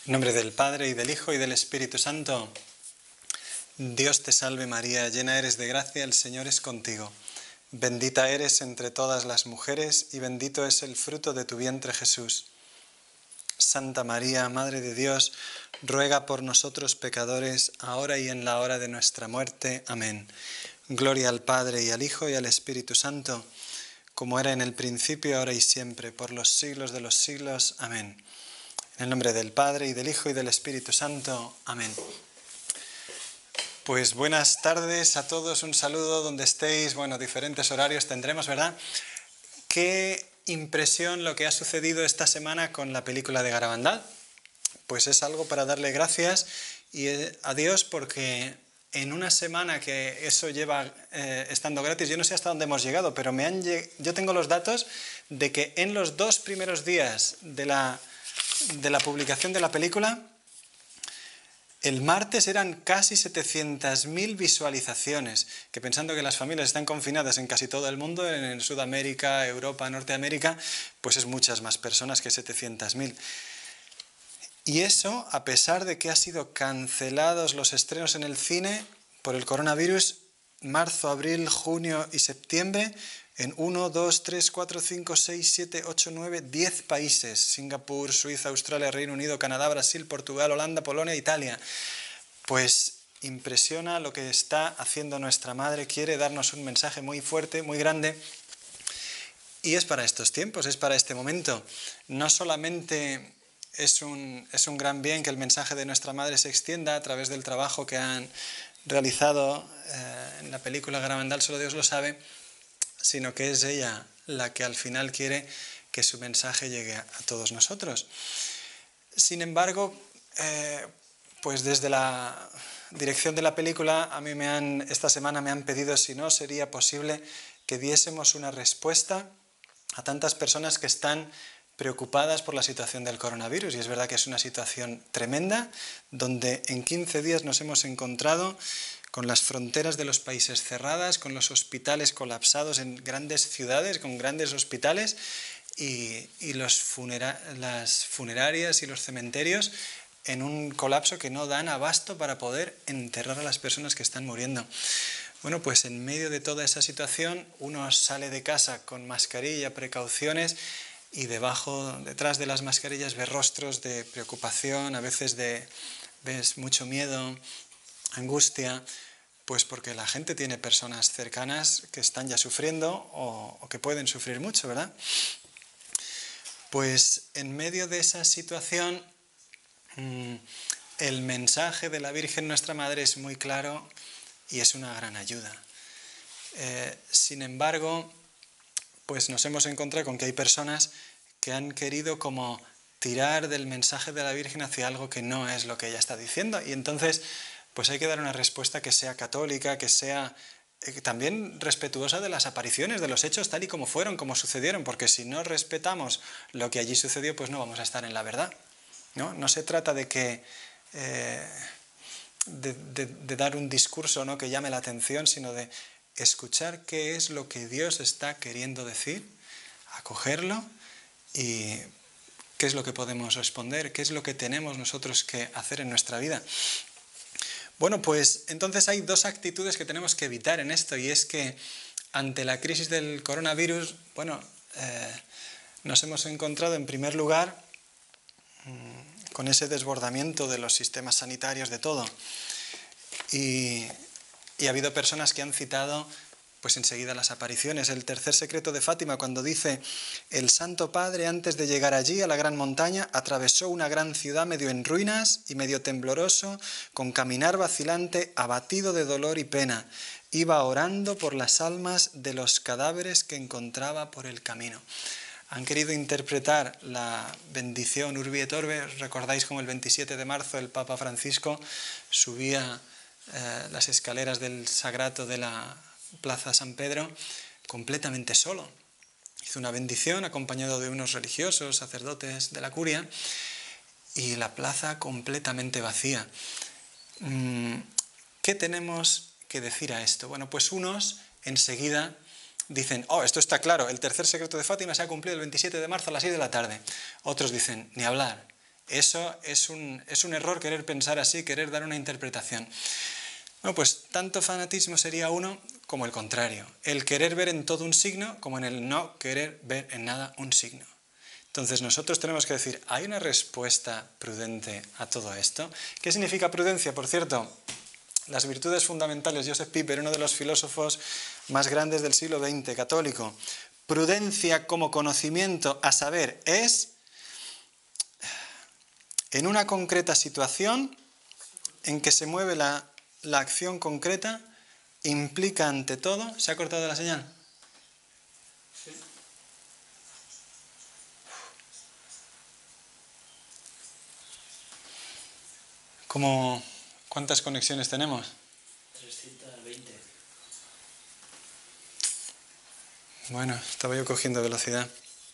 En nombre del Padre, y del Hijo, y del Espíritu Santo. Dios te salve María, llena eres de gracia, el Señor es contigo. Bendita eres entre todas las mujeres, y bendito es el fruto de tu vientre Jesús. Santa María, Madre de Dios, ruega por nosotros pecadores, ahora y en la hora de nuestra muerte. Amén. Gloria al Padre, y al Hijo, y al Espíritu Santo, como era en el principio, ahora y siempre, por los siglos de los siglos. Amén. En el nombre del Padre, y del Hijo, y del Espíritu Santo. Amén. Pues buenas tardes a todos, un saludo donde estéis, diferentes horarios tendremos, ¿verdad? ¿Qué impresión lo que ha sucedido esta semana con la película de Garabandal? Pues es algo para darle gracias a Dios, porque en una semana que eso lleva estando gratis, yo no sé hasta dónde hemos llegado, pero yo tengo los datos de que en los 2 primeros días de la publicación de la película, el martes eran casi 700.000 visualizaciones, que pensando que las familias están confinadas en casi todo el mundo, en Sudamérica, Europa, Norteamérica, pues es muchas más personas que 700.000. Y eso a pesar de que han sido cancelados los estrenos en el cine por el coronavirus, marzo, abril, junio y septiembre, en 1, 2, 3, 4, 5, 6, 7, 8, 9, 10 países. Singapur, Suiza, Australia, Reino Unido, Canadá, Brasil, Portugal, Holanda, Polonia, Italia. Pues impresiona lo que está haciendo nuestra Madre. Quiere darnos un mensaje muy fuerte, muy grande. Y es para estos tiempos, es para este momento. No solamente es un gran bien que el mensaje de nuestra Madre se extienda a través del trabajo que han realizado en la película Garabandal, solo Dios lo sabe, sino que es ella la que al final quiere que su mensaje llegue a todos nosotros. Sin embargo, pues desde la dirección de la película esta semana me han pedido si no sería posible que diésemos una respuesta a tantas personas que están preocupadas por la situación del coronavirus. Y es verdad que es una situación tremenda, donde en 15 días nos hemos encontrado con las fronteras de los países cerradas, con los hospitales colapsados en grandes ciudades, con grandes hospitales, y las funerarias y los cementerios en un colapso que no dan abasto para poder enterrar a las personas que están muriendo. Bueno, pues en medio de toda esa situación, uno sale de casa con mascarilla, precauciones, y detrás de las mascarillas ves rostros de preocupación, a veces ves mucho miedo, angustia, pues porque la gente tiene personas cercanas que están ya sufriendo o que pueden sufrir mucho, ¿verdad? Pues en medio de esa situación, el mensaje de la Virgen nuestra Madre es muy claro y es una gran ayuda. Sin embargo, pues nos hemos encontrado con que hay personas que han querido como tirar del mensaje de la Virgen hacia algo que no es lo que ella está diciendo, y entonces pues hay que dar una respuesta que sea católica, que sea también respetuosa de las apariciones, de los hechos tal y como fueron, como sucedieron, porque si no respetamos lo que allí sucedió, pues no vamos a estar en la verdad, ¿no? No se trata de que de dar un discurso, ¿no?, que llame la atención, sino de escuchar qué es lo que Dios está queriendo decir, acogerlo, y qué es lo que podemos responder, qué es lo que tenemos nosotros que hacer en nuestra vida. Bueno, pues entonces hay 2 actitudes que tenemos que evitar en esto, y es que ante la crisis del coronavirus, nos hemos encontrado en primer lugar con ese desbordamiento de los sistemas sanitarios, de todo. Y ha habido personas que han citado pues enseguida las apariciones. El tercer secreto de Fátima, cuando dice: el Santo Padre, antes de llegar allí a la gran montaña, atravesó una gran ciudad medio en ruinas y medio tembloroso, con caminar vacilante, abatido de dolor y pena. Iba orando por las almas de los cadáveres que encontraba por el camino. Han querido interpretar la bendición Urbi et Orbe. Recordáis como el 27 de marzo el Papa Francisco subía las escaleras del Sagrato de la Plaza San Pedro completamente solo. Hizo una bendición acompañado de unos religiosos, sacerdotes de la curia, y la plaza completamente vacía. ¿Qué tenemos que decir a esto? Bueno, pues unos enseguida dicen: oh, esto está claro, el tercer secreto de Fátima se ha cumplido el 27 de marzo a las 6 de la tarde. Otros dicen: ni hablar. Eso es un error querer pensar así, querer dar una interpretación. No, pues tanto fanatismo sería uno como el contrario. El querer ver en todo un signo como en el no querer ver en nada un signo. Entonces nosotros tenemos que decir, ¿hay una respuesta prudente a todo esto? ¿Qué significa prudencia? Por cierto, las virtudes fundamentales, Joseph Pieper, uno de los filósofos más grandes del siglo XX, católico. Prudencia como conocimiento, a saber, es en una concreta situación en que se mueve la acción concreta, implica ante todo... ¿Se ha cortado la señal? Sí. ¿Cuántas conexiones tenemos? 320. Bueno, estaba yo cogiendo velocidad.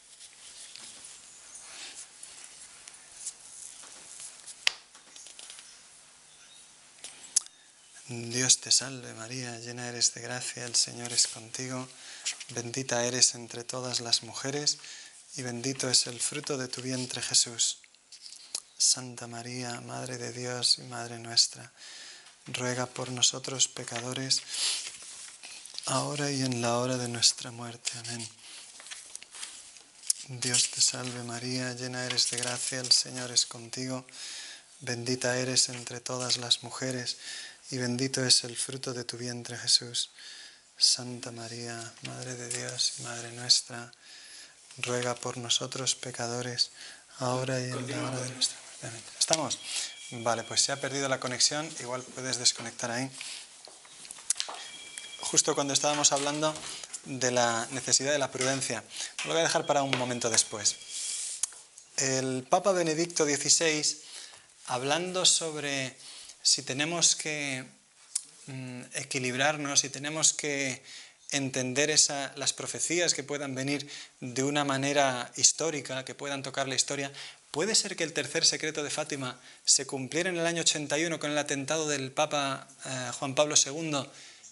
Dios te salve María, llena eres de gracia, el Señor es contigo, bendita eres entre todas las mujeres y bendito es el fruto de tu vientre Jesús. Santa María, Madre de Dios y Madre nuestra, ruega por nosotros pecadores, ahora y en la hora de nuestra muerte. Amén. Dios te salve María, llena eres de gracia, el Señor es contigo, bendita eres entre todas las mujeres y bendito es el fruto de tu vientre Jesús. Santa María, Madre de Dios y Madre nuestra, ruega por nosotros pecadores, ahora y en la hora de nuestra muerte. Amén. ¿Estamos? Vale, pues se ha perdido la conexión, igual puedes desconectar ahí. Justo cuando estábamos hablando de la necesidad de la prudencia. Lo voy a dejar para un momento después. El Papa Benedicto XVI, hablando sobre si tenemos que equilibrarnos, si tenemos que entender las profecías que puedan venir de una manera histórica, que puedan tocar la historia, ¿puede ser que el tercer secreto de Fátima se cumpliera en el año 81 con el atentado del Papa Juan Pablo II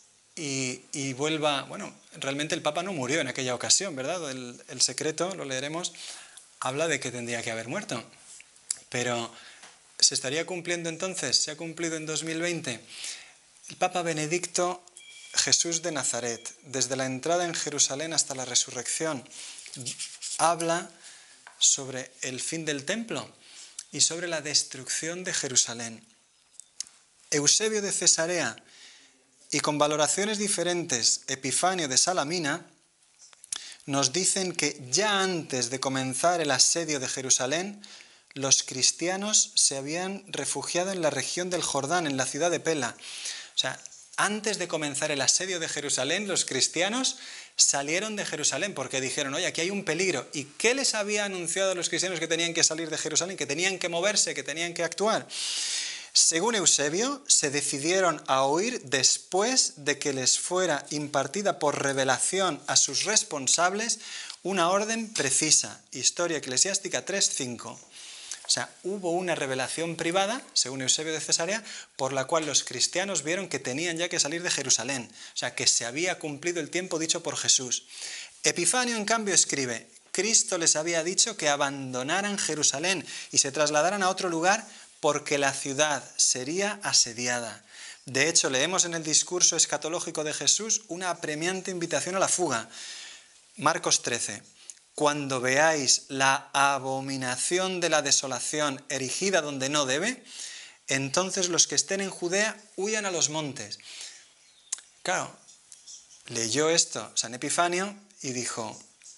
y vuelva... Bueno, realmente el Papa no murió en aquella ocasión, ¿verdad? El secreto, lo leeremos, habla de que tendría que haber muerto. Pero ¿se estaría cumpliendo entonces? ¿Se ha cumplido en 2020? El Papa Benedicto, Jesús de Nazaret, desde la entrada en Jerusalén hasta la resurrección, habla sobre el fin del templo y sobre la destrucción de Jerusalén. Eusebio de Cesarea y con valoraciones diferentes, Epifanio de Salamina, nos dicen que ya antes de comenzar el asedio de Jerusalén, los cristianos se habían refugiado en la región del Jordán, en la ciudad de Pela. O sea, antes de comenzar el asedio de Jerusalén, los cristianos salieron de Jerusalén porque dijeron, oye, aquí hay un peligro. ¿Y qué les había anunciado a los cristianos que tenían que salir de Jerusalén, que tenían que moverse, que tenían que actuar? Según Eusebio, se decidieron a huir después de que les fuera impartida por revelación a sus responsables una orden precisa. Historia Eclesiástica 3:5. O sea, hubo una revelación privada, según Eusebio de Cesarea, por la cual los cristianos vieron que tenían ya que salir de Jerusalén. O sea, que se había cumplido el tiempo dicho por Jesús. Epifanio, en cambio, escribe, Cristo les había dicho que abandonaran Jerusalén y se trasladaran a otro lugar porque la ciudad sería asediada. De hecho, leemos en el discurso escatológico de Jesús una apremiante invitación a la fuga. Marcos 13. Cuando veáis la abominación de la desolación erigida donde no debe, entonces los que estén en Judea huyan a los montes. Claro, leyó esto San Epifanio y dijo,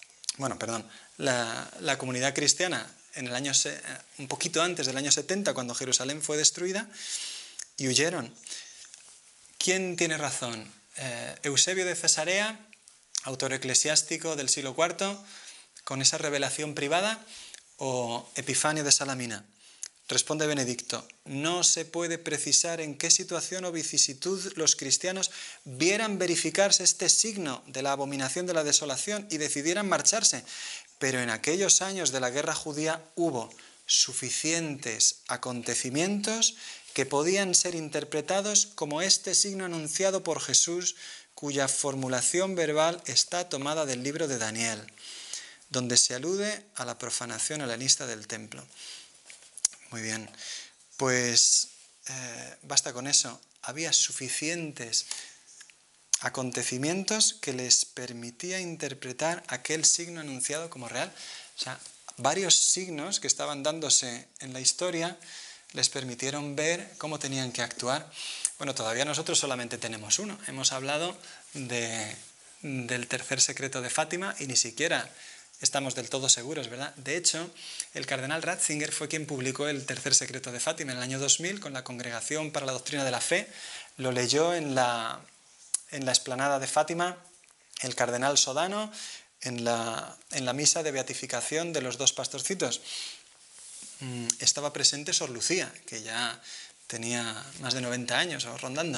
la comunidad cristiana en el año, un poquito antes del año 70, cuando Jerusalén fue destruida, y huyeron. ¿Quién tiene razón? Eusebio de Cesarea, autor eclesiástico del siglo IV, con esa revelación privada, o Epifanio de Salamina. Responde Benedicto, no se puede precisar en qué situación o vicisitud los cristianos vieran verificarse este signo de la abominación de la desolación y decidieran marcharse, pero en aquellos años de la guerra judía hubo suficientes acontecimientos que podían ser interpretados como este signo anunciado por Jesús, cuya formulación verbal está tomada del libro de Daniel, donde se alude a la profanación helenista del templo. Muy bien. Pues basta con eso. Había suficientes acontecimientos que les permitía interpretar aquel signo anunciado como real. O sea, varios signos que estaban dándose en la historia les permitieron ver cómo tenían que actuar. Bueno, todavía nosotros solamente tenemos uno. Hemos hablado del tercer secreto de Fátima y ni siquiera estamos del todo seguros, ¿verdad? De hecho, el cardenal Ratzinger fue quien publicó el tercer secreto de Fátima en el año 2000 con la Congregación para la Doctrina de la Fe. Lo leyó en la explanada de Fátima el cardenal Sodano en la misa de beatificación de los dos pastorcitos. Estaba presente Sor Lucía, que ya tenía más de 90 años o rondando.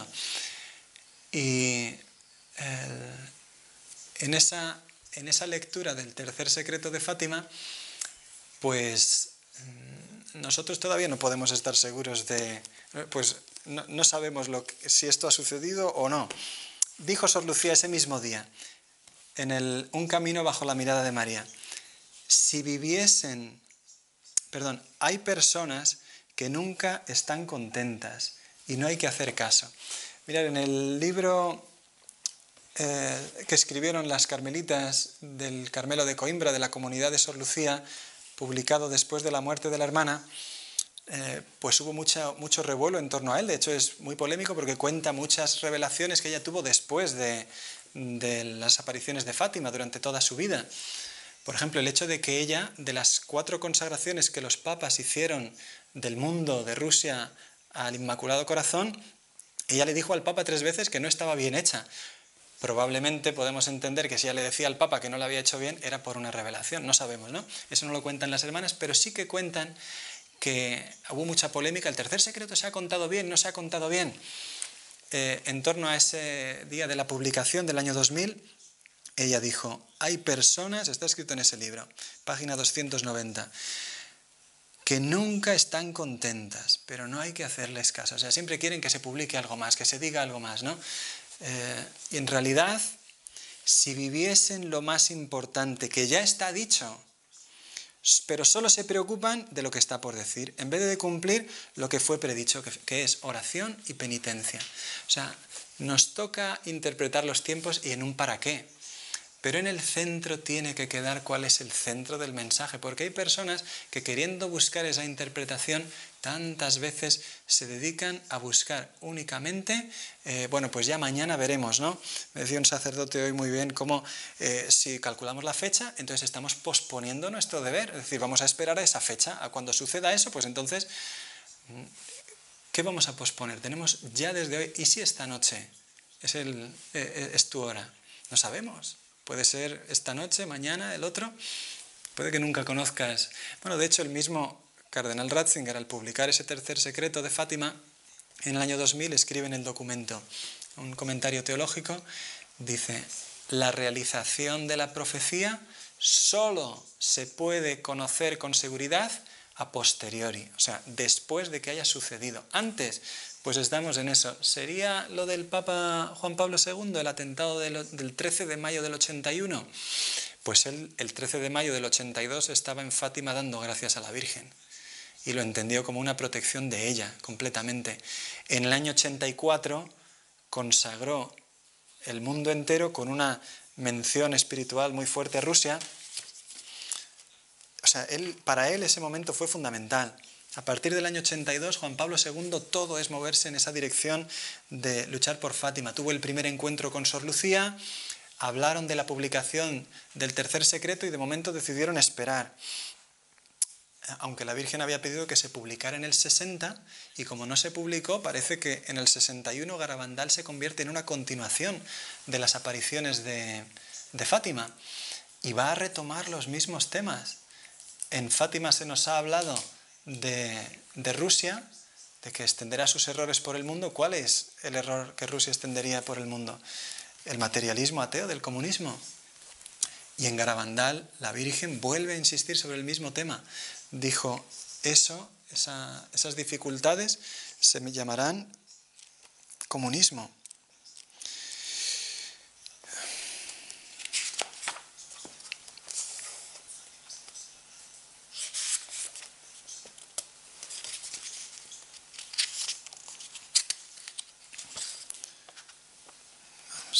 Y en esa lectura del tercer secreto de Fátima, pues nosotros todavía no podemos estar seguros de... Pues no sabemos si esto ha sucedido o no. Dijo Sor Lucía ese mismo día, en Un camino bajo la mirada de María, hay personas que nunca están contentas y no hay que hacer caso. Mirad, en el libro que escribieron las carmelitas del Carmelo de Coimbra, de la comunidad de Sor Lucía, publicado después de la muerte de la hermana, pues hubo mucho revuelo en torno a él. De hecho, es muy polémico porque cuenta muchas revelaciones que ella tuvo después de las apariciones de Fátima durante toda su vida. Por ejemplo, el hecho de que ella, de las 4 consagraciones que los papas hicieron del mundo, de Rusia, al Inmaculado Corazón, ella le dijo al Papa 3 veces que no estaba bien hecha. Probablemente podemos entender que si ella le decía al Papa que no la había hecho bien, era por una revelación. No sabemos, ¿no? Eso no lo cuentan las hermanas, pero sí que cuentan que hubo mucha polémica. El tercer secreto se ha contado bien, no se ha contado bien. En torno a ese día de la publicación del año 2000, ella dijo, hay personas, está escrito en ese libro, página 290, que nunca están contentas, pero no hay que hacerles caso. O sea, siempre quieren que se publique algo más, que se diga algo más, ¿no? Y en realidad, si viviesen lo más importante que ya está dicho, pero solo se preocupan de lo que está por decir, en vez de cumplir lo que fue predicho, que es oración y penitencia. O sea, nos toca interpretar los tiempos y en un para qué. Pero en el centro tiene que quedar cuál es el centro del mensaje, porque hay personas que queriendo buscar esa interpretación tantas veces se dedican a buscar únicamente, bueno, pues ya mañana veremos, ¿no? Me decía un sacerdote hoy muy bien cómo si calculamos la fecha, entonces estamos posponiendo nuestro deber, es decir, vamos a esperar a esa fecha, a cuando suceda eso, pues entonces, ¿qué vamos a posponer? Tenemos ya desde hoy, ¿y si esta noche es tu hora? No sabemos. Puede ser esta noche, mañana, el otro. Puede que nunca conozcas. Bueno, de hecho, el mismo cardenal Ratzinger, al publicar ese tercer secreto de Fátima, en el año 2000 escribe en el documento un comentario teológico, dice, la realización de la profecía solo se puede conocer con seguridad a posteriori, o sea, después de que haya sucedido. Antes, pues estamos en eso. ¿Sería lo del Papa Juan Pablo II, el atentado del 13 de mayo del 81? Pues él, el 13 de mayo del 82, estaba en Fátima dando gracias a la Virgen. Y lo entendió como una protección de ella, completamente. En el año 84 consagró el mundo entero con una mención espiritual muy fuerte a Rusia. O sea, para él ese momento fue fundamental. A partir del año 82, Juan Pablo II, todo es moverse en esa dirección de luchar por Fátima. Tuvo el primer encuentro con Sor Lucía, hablaron de la publicación del tercer secreto y de momento decidieron esperar. Aunque la Virgen había pedido que se publicara en el 60, y como no se publicó, parece que en el 61 Garabandal se convierte en una continuación de las apariciones de Fátima y va a retomar los mismos temas. En Fátima se nos ha hablado de Rusia, de que extenderá sus errores por el mundo. ¿Cuál es el error que Rusia extendería por el mundo? El materialismo ateo del comunismo. Y en Garabandal la Virgen vuelve a insistir sobre el mismo tema. Dijo, esas dificultades se me llamarán comunismo.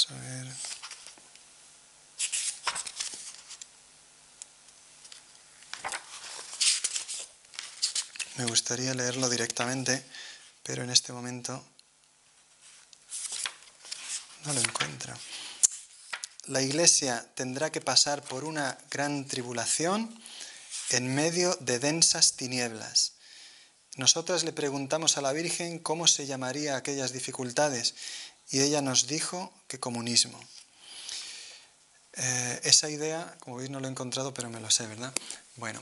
Vamos a ver. Me gustaría leerlo directamente, pero en este momento no lo encuentro. La Iglesia tendrá que pasar por una gran tribulación en medio de densas tinieblas. Nosotras le preguntamos a la Virgen cómo se llamaría aquellas dificultades y ella nos dijo que comunismo. Esa idea, como veis, no lo he encontrado, pero me lo sé, ¿verdad? Bueno,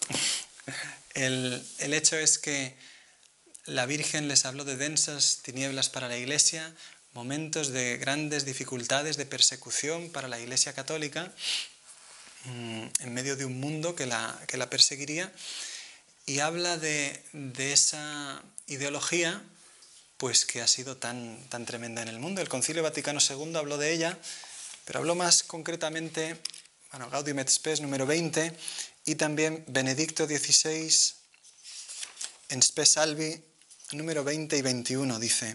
el hecho es que la Virgen les habló de densas tinieblas para la Iglesia, momentos de grandes dificultades, de persecución para la Iglesia católica, en medio de un mundo que la perseguiría, y habla de esa ideología pues que ha sido tan tremenda en el mundo. El Concilio Vaticano II habló de ella, pero habló más concretamente, Gaudium et Spes número 20, y también Benedicto XVI en Spes Salvi número 20 y 21 dice: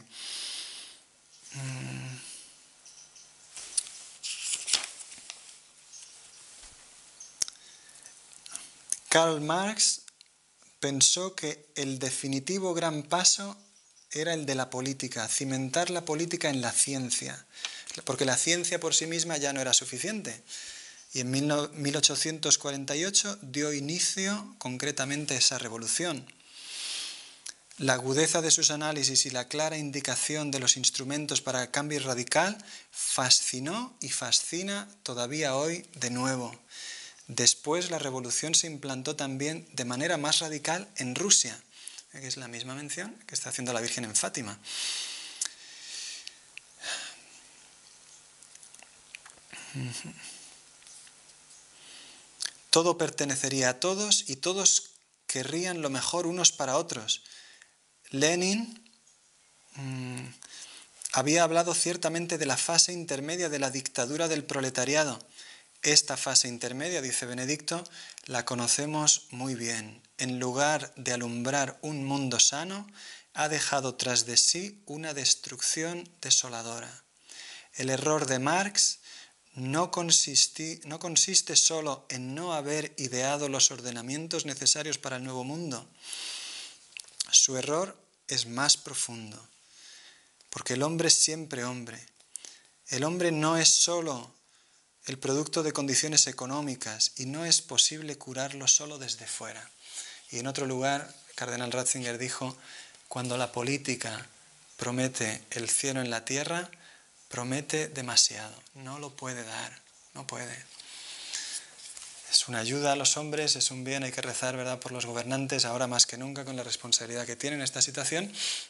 Karl Marx pensó que el definitivo gran paso era el de la política, cimentar la política en la ciencia, porque la ciencia por sí misma ya no era suficiente. Y en 1848 dio inicio concretamente a esa revolución. La agudeza de sus análisis y la clara indicación de los instrumentos para el cambio radical fascinó y fascina todavía hoy de nuevo. Después la revolución se implantó también de manera más radical en Rusia, que es la misma mención que está haciendo la Virgen en Fátima. Todo pertenecería a todos y todos querrían lo mejor unos para otros. Lenin había hablado ciertamente de la fase intermedia de la dictadura del proletariado. Esta fase intermedia, dice Benedicto, la conocemos muy bien. En lugar de alumbrar un mundo sano, ha dejado tras de sí una destrucción desoladora. El error de Marx no consiste solo en no haber ideado los ordenamientos necesarios para el nuevo mundo. Su error es más profundo, porque el hombre es siempre hombre. El hombre no es solo el producto de condiciones económicas y no es posible curarlo solo desde fuera. Y en otro lugar, el cardenal Ratzinger dijo: cuando la política promete el cielo en la tierra, promete demasiado, no lo puede dar, no puede. Es una ayuda a los hombres, es un bien, hay que rezar, ¿verdad?, por los gobernantes, ahora más que nunca con la responsabilidad que tienen en esta situación,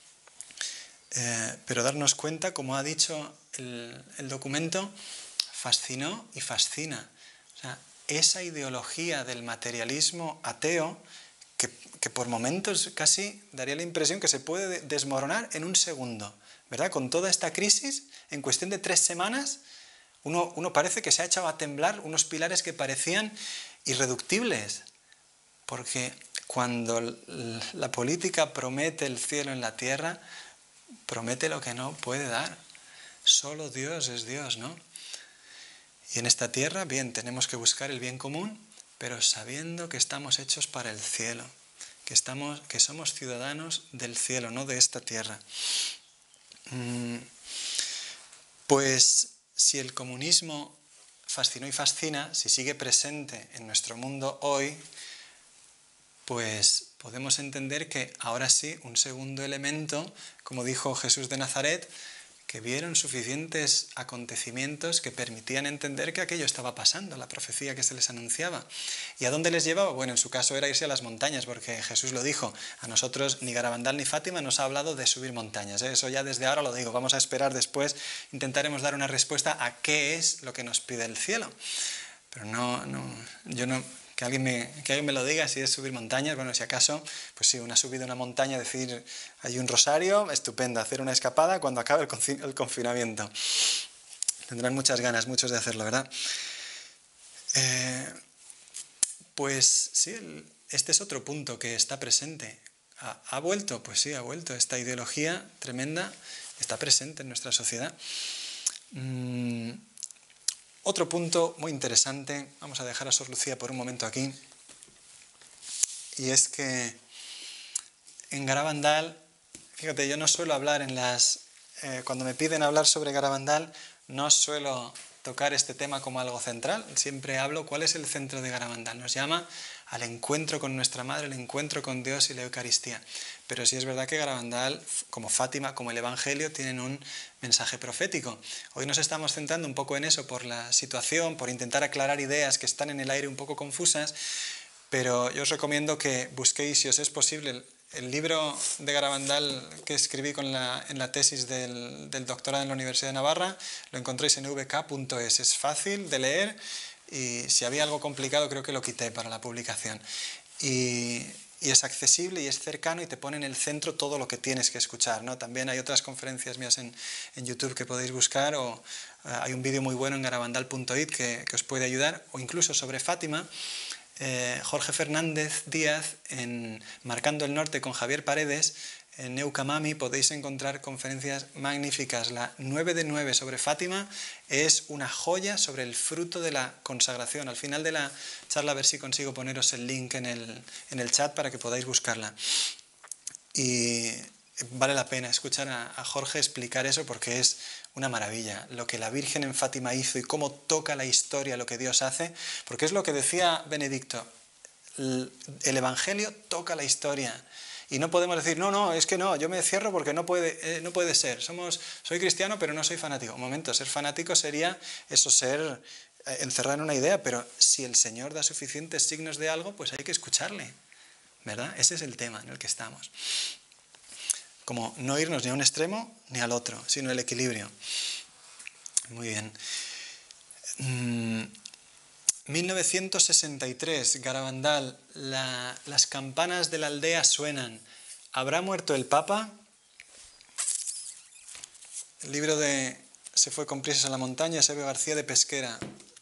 pero darnos cuenta, como ha dicho el documento, fascinó y fascina. O sea, esa ideología del materialismo ateo que por momentos casi daría la impresión que se puede desmoronar en un segundo, ¿verdad? Con toda esta crisis, en cuestión de 3 semanas, uno parece que se ha echado a temblar unos pilares que parecían irreductibles, porque cuando la política promete el cielo en la tierra, promete lo que no puede dar. Solo Dios es Dios, ¿no? Y en esta tierra, bien, tenemos que buscar el bien común, pero sabiendo que estamos hechos para el cielo, que somos ciudadanos del cielo, no de esta tierra. Pues si el comunismo fascinó y fascina, si sigue presente en nuestro mundo hoy, pues podemos entender que ahora sí, un segundo elemento, como dijo Jesús de Nazaret, que vieron suficientes acontecimientos que permitían entender que aquello estaba pasando, la profecía que se les anunciaba. ¿Y a dónde les llevaba? Bueno, en su caso era irse a las montañas, porque Jesús lo dijo. A nosotros ni Garabandal ni Fátima nos ha hablado de subir montañas, ¿eh? Eso ya desde ahora lo digo. Vamos a esperar después, intentaremos dar una respuesta a qué es lo que nos pide el cielo. Pero yo no... Que alguien me lo diga si es subir montañas. Bueno, si acaso, pues sí, una subida a una montaña, decir, hay un rosario, estupendo, hacer una escapada cuando acabe el confinamiento. Tendrán muchas ganas, muchos de hacerlo, ¿verdad? Pues sí, este es otro punto que está presente. ¿Ha vuelto? Pues sí, ha vuelto. Esta ideología tremenda está presente en nuestra sociedad. Otro punto muy interesante, vamos a dejar a Sor Lucía por un momento aquí, y es que en Garabandal, fíjate, yo no suelo hablar cuando me piden hablar sobre Garabandal, no suelo tocar este tema como algo central, siempre hablo cuál es el centro de Garabandal, nos llama al encuentro con nuestra Madre, el encuentro con Dios y la Eucaristía. Pero sí es verdad que Garabandal, como Fátima, como el Evangelio, tienen un mensaje profético. Hoy nos estamos centrando un poco en eso por la situación, por intentar aclarar ideas que están en el aire un poco confusas, pero yo os recomiendo que busquéis, si os es posible, el libro de Garabandal que escribí en la tesis del doctorado en la Universidad de Navarra, lo encontréis en vk.es. Es fácil de leer y si había algo complicado creo que lo quité para la publicación. Y es accesible y es cercano y te pone en el centro todo lo que tienes que escuchar, ¿no? También hay otras conferencias mías en YouTube que podéis buscar, o hay un vídeo muy bueno en garabandal.it que os puede ayudar, o incluso sobre Fátima. Jorge Fernández Díaz, en Marcando el Norte con Javier Paredes, en Neucamami podéis encontrar conferencias magníficas. La 9 de 9 sobre Fátima es una joya sobre el fruto de la consagración. Al final de la charla, a ver si consigo poneros el link en el chat para que podáis buscarla. Y vale la pena escuchar a Jorge explicar eso porque es una maravilla, lo que la Virgen en Fátima hizo y cómo toca la historia lo que Dios hace, porque es lo que decía Benedicto, el Evangelio toca la historia y no podemos decir, no, es que no, yo me cierro porque no puede ser, soy cristiano pero no soy fanático. Un momento, ser fanático sería eso, ser encerrado en una idea, pero si el Señor da suficientes signos de algo, pues hay que escucharle, ¿verdad? Ese es el tema en el que estamos. Como no irnos ni a un extremo ni al otro, sino el equilibrio. Muy bien. 1963, Garabandal, las campanas de la aldea suenan. ¿Habrá muerto el Papa? El libro de Se fue con prisas a la montaña, Eusebio García de Pesquera.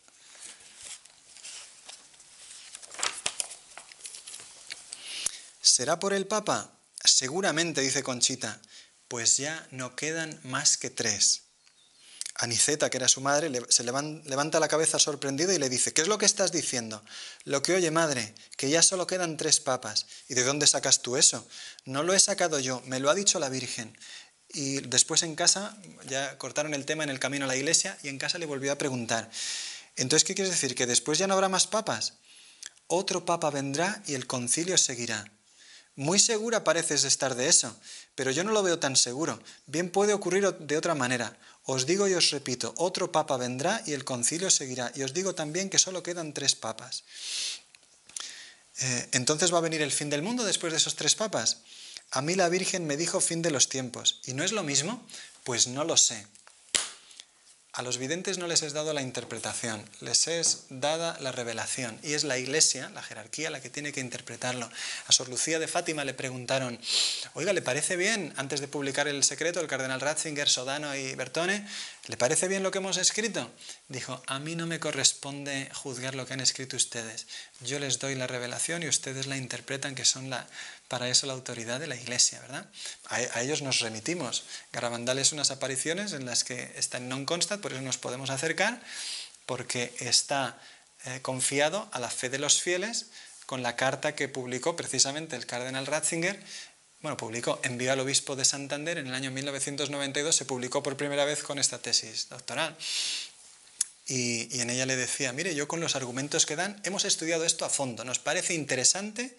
¿Será por el Papa? Seguramente, dice Conchita, pues ya no quedan más que 3. Aniceta, que era su madre, se levanta la cabeza sorprendida y le dice, ¿qué es lo que estás diciendo? Lo que oye, madre, que ya solo quedan 3 papas. ¿Y de dónde sacas tú eso? No lo he sacado yo, me lo ha dicho la Virgen. Y después en casa, ya cortaron el tema en el camino a la iglesia, y en casa le volvió a preguntar, ¿entonces qué quieres decir? ¿Que después ya no habrá más papas? Otro papa vendrá y el concilio seguirá. Muy segura pareces estar de eso, pero yo no lo veo tan seguro. Bien puede ocurrir de otra manera. Os digo y os repito, otro papa vendrá y el concilio seguirá. Y os digo también que solo quedan 3 papas. ¿Entonces va a venir el fin del mundo después de esos 3 papas? A mí la Virgen me dijo fin de los tiempos. ¿Y no es lo mismo? Pues no lo sé. A los videntes no les es dado la interpretación, les es dada la revelación. Y es la Iglesia, la jerarquía, la que tiene que interpretarlo. A Sor Lucía de Fátima le preguntaron, oiga, ¿le parece bien, antes de publicar el secreto, el cardenal Ratzinger, Sodano y Bertone, ¿le parece bien lo que hemos escrito? Dijo, a mí no me corresponde juzgar lo que han escrito ustedes. Yo les doy la revelación y ustedes la interpretan, que son para eso la autoridad de la Iglesia, ¿verdad? A ellos nos remitimos. Garabandal es unas apariciones en las que está en non constat, por eso nos podemos acercar, porque está confiado a la fe de los fieles con la carta que publicó precisamente el cardenal Ratzinger. Bueno, envió al obispo de Santander en el año 1992, se publicó por primera vez con esta tesis doctoral. Y en ella le decía, mire, yo con los argumentos que dan, hemos estudiado esto a fondo, nos parece interesante,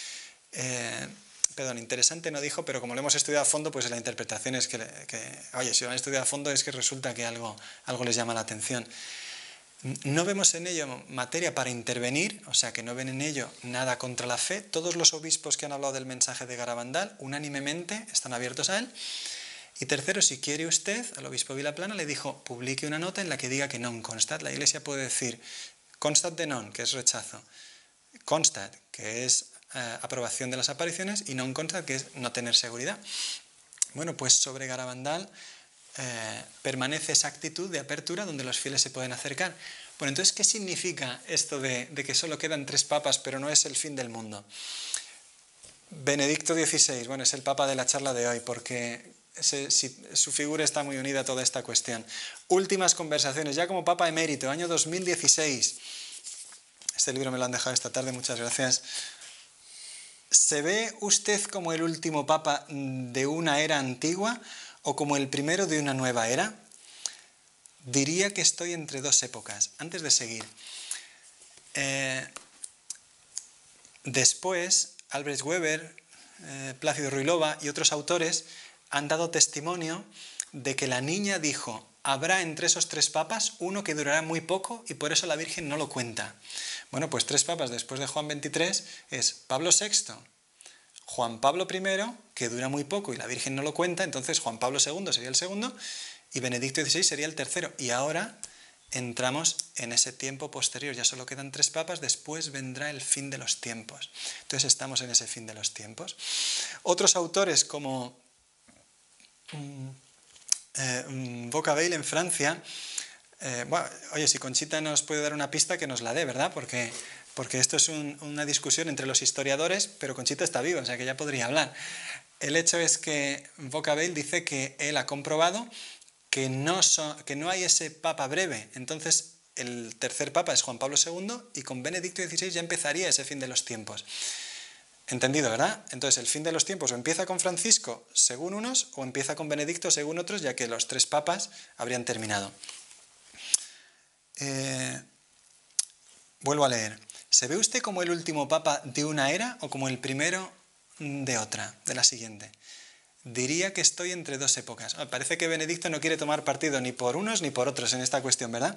interesante no dijo, pero como lo hemos estudiado a fondo, pues la interpretación es que oye, si lo han estudiado a fondo es que resulta que algo les llama la atención. No vemos en ello materia para intervenir, o sea que no ven en ello nada contra la fe. Todos los obispos que han hablado del mensaje de Garabandal, unánimemente, están abiertos a él. Y tercero, si quiere usted, al obispo Vilaplana le dijo, publique una nota en la que diga que non constat. La Iglesia puede decir constat de non, que es rechazo, constat, que es aprobación de las apariciones, y non constat, que es no tener seguridad. Bueno, pues sobre Garabandal permanece esa actitud de apertura donde los fieles se pueden acercar. Bueno, entonces, ¿qué significa esto de que solo quedan 3 papas, pero no es el fin del mundo? Benedicto XVI, bueno, es el papa de la charla de hoy, porque su figura está muy unida a toda esta cuestión. Últimas conversaciones, ya como Papa Emérito, año 2016. Este libro me lo han dejado esta tarde, muchas gracias. ¿Se ve usted como el último Papa de una era antigua o como el primero de una nueva era? Diría que estoy entre dos épocas. Antes de seguir, después Albrecht Weber, Plácido Ruilova y otros autores han dado testimonio de que la niña dijo: habrá entre esos tres papas uno que durará muy poco y por eso la Virgen no lo cuenta. Bueno, pues tres papas después de Juan XXIII es Pablo VI, Juan Pablo I, que dura muy poco y la Virgen no lo cuenta, entonces Juan Pablo II sería el segundo y Benedicto XVI sería el tercero. Y ahora entramos en ese tiempo posterior, ya solo quedan tres papas, después vendrá el fin de los tiempos. Entonces estamos en ese fin de los tiempos. Otros autores como Bocabel en Francia, bueno, oye, si Conchita nos puede dar una pista, que nos la dé, ¿verdad? Porque esto es una discusión entre los historiadores, pero Conchita está viva, o sea que ya podría hablar. El hecho es que Bocabel dice que él ha comprobado que no hay ese papa breve. Entonces el tercer papa es Juan Pablo II y con Benedicto XVI ya empezaría ese fin de los tiempos. Entendido, ¿verdad? Entonces el fin de los tiempos o empieza con Francisco según unos o empieza con Benedicto según otros, ya que los tres papas habrían terminado. Vuelvo a leer. ¿Se ve usted como el último papa de una era o como el primero de otra, de la siguiente? Diría que estoy entre dos épocas. Parece que Benedicto no quiere tomar partido ni por unos ni por otros en esta cuestión, ¿verdad?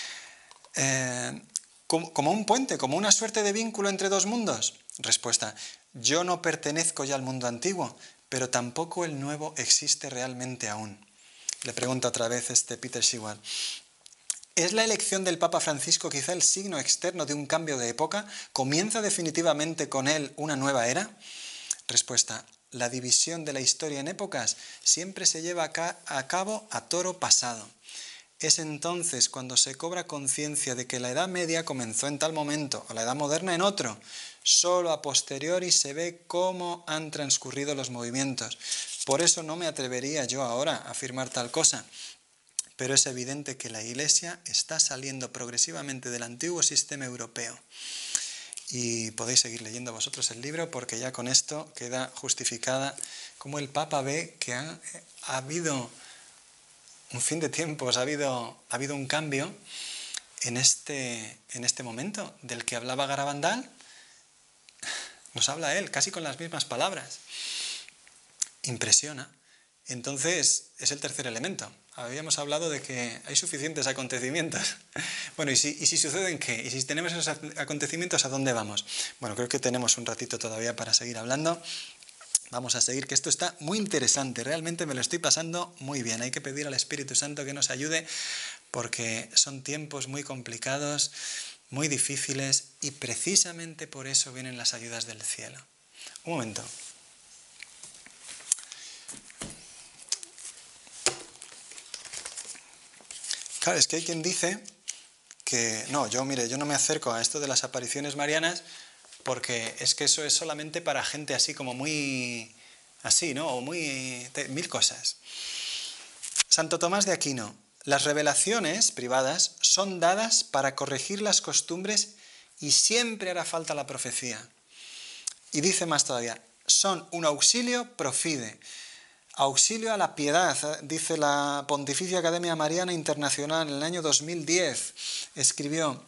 Como un puente, como una suerte de vínculo entre dos mundos. Respuesta: yo no pertenezco ya al mundo antiguo, pero tampoco el nuevo existe realmente aún. Le pregunta otra vez Peter Seward. ¿Es la elección del Papa Francisco quizá el signo externo de un cambio de época? ¿Comienza definitivamente con él una nueva era? Respuesta: la división de la historia en épocas siempre se lleva a cabo a toro pasado. Es entonces cuando se cobra conciencia de que la Edad Media comenzó en tal momento o la Edad Moderna en otro. Solo a posteriori se ve cómo han transcurrido los movimientos. Por eso no me atrevería yo ahora a afirmar tal cosa. Pero es evidente que la Iglesia está saliendo progresivamente del antiguo sistema europeo. Y podéis seguir leyendo vosotros el libro porque ya con esto queda justificada cómo el Papa ve que ha habido un fin de tiempos, ha habido un cambio en este momento del que hablaba Garabandal. Nos habla él casi con las mismas palabras. Impresiona. Entonces es el tercer elemento. Habíamos hablado de que hay suficientes acontecimientos. Bueno, ¿y si suceden qué? ¿Y si tenemos esos acontecimientos, a dónde vamos? Bueno, creo que tenemos un ratito todavía para seguir hablando. Vamos a seguir, que esto está muy interesante. Realmente me lo estoy pasando muy bien. Hay que pedir al Espíritu Santo que nos ayude porque son tiempos muy complicados, muy difíciles y precisamente por eso vienen las ayudas del cielo. Un momento. Claro, es que hay quien dice que no, yo no me acerco a esto de las apariciones marianas porque es que eso es solamente para gente así como muy así, ¿no? O muy mil cosas. Santo Tomás de Aquino: las revelaciones privadas son dadas para corregir las costumbres y siempre hará falta la profecía. Y dice más todavía: son un auxilio pro fide. Auxilio a la piedad, dice la Pontificia Academia Mariana Internacional en el año 2010. Escribió: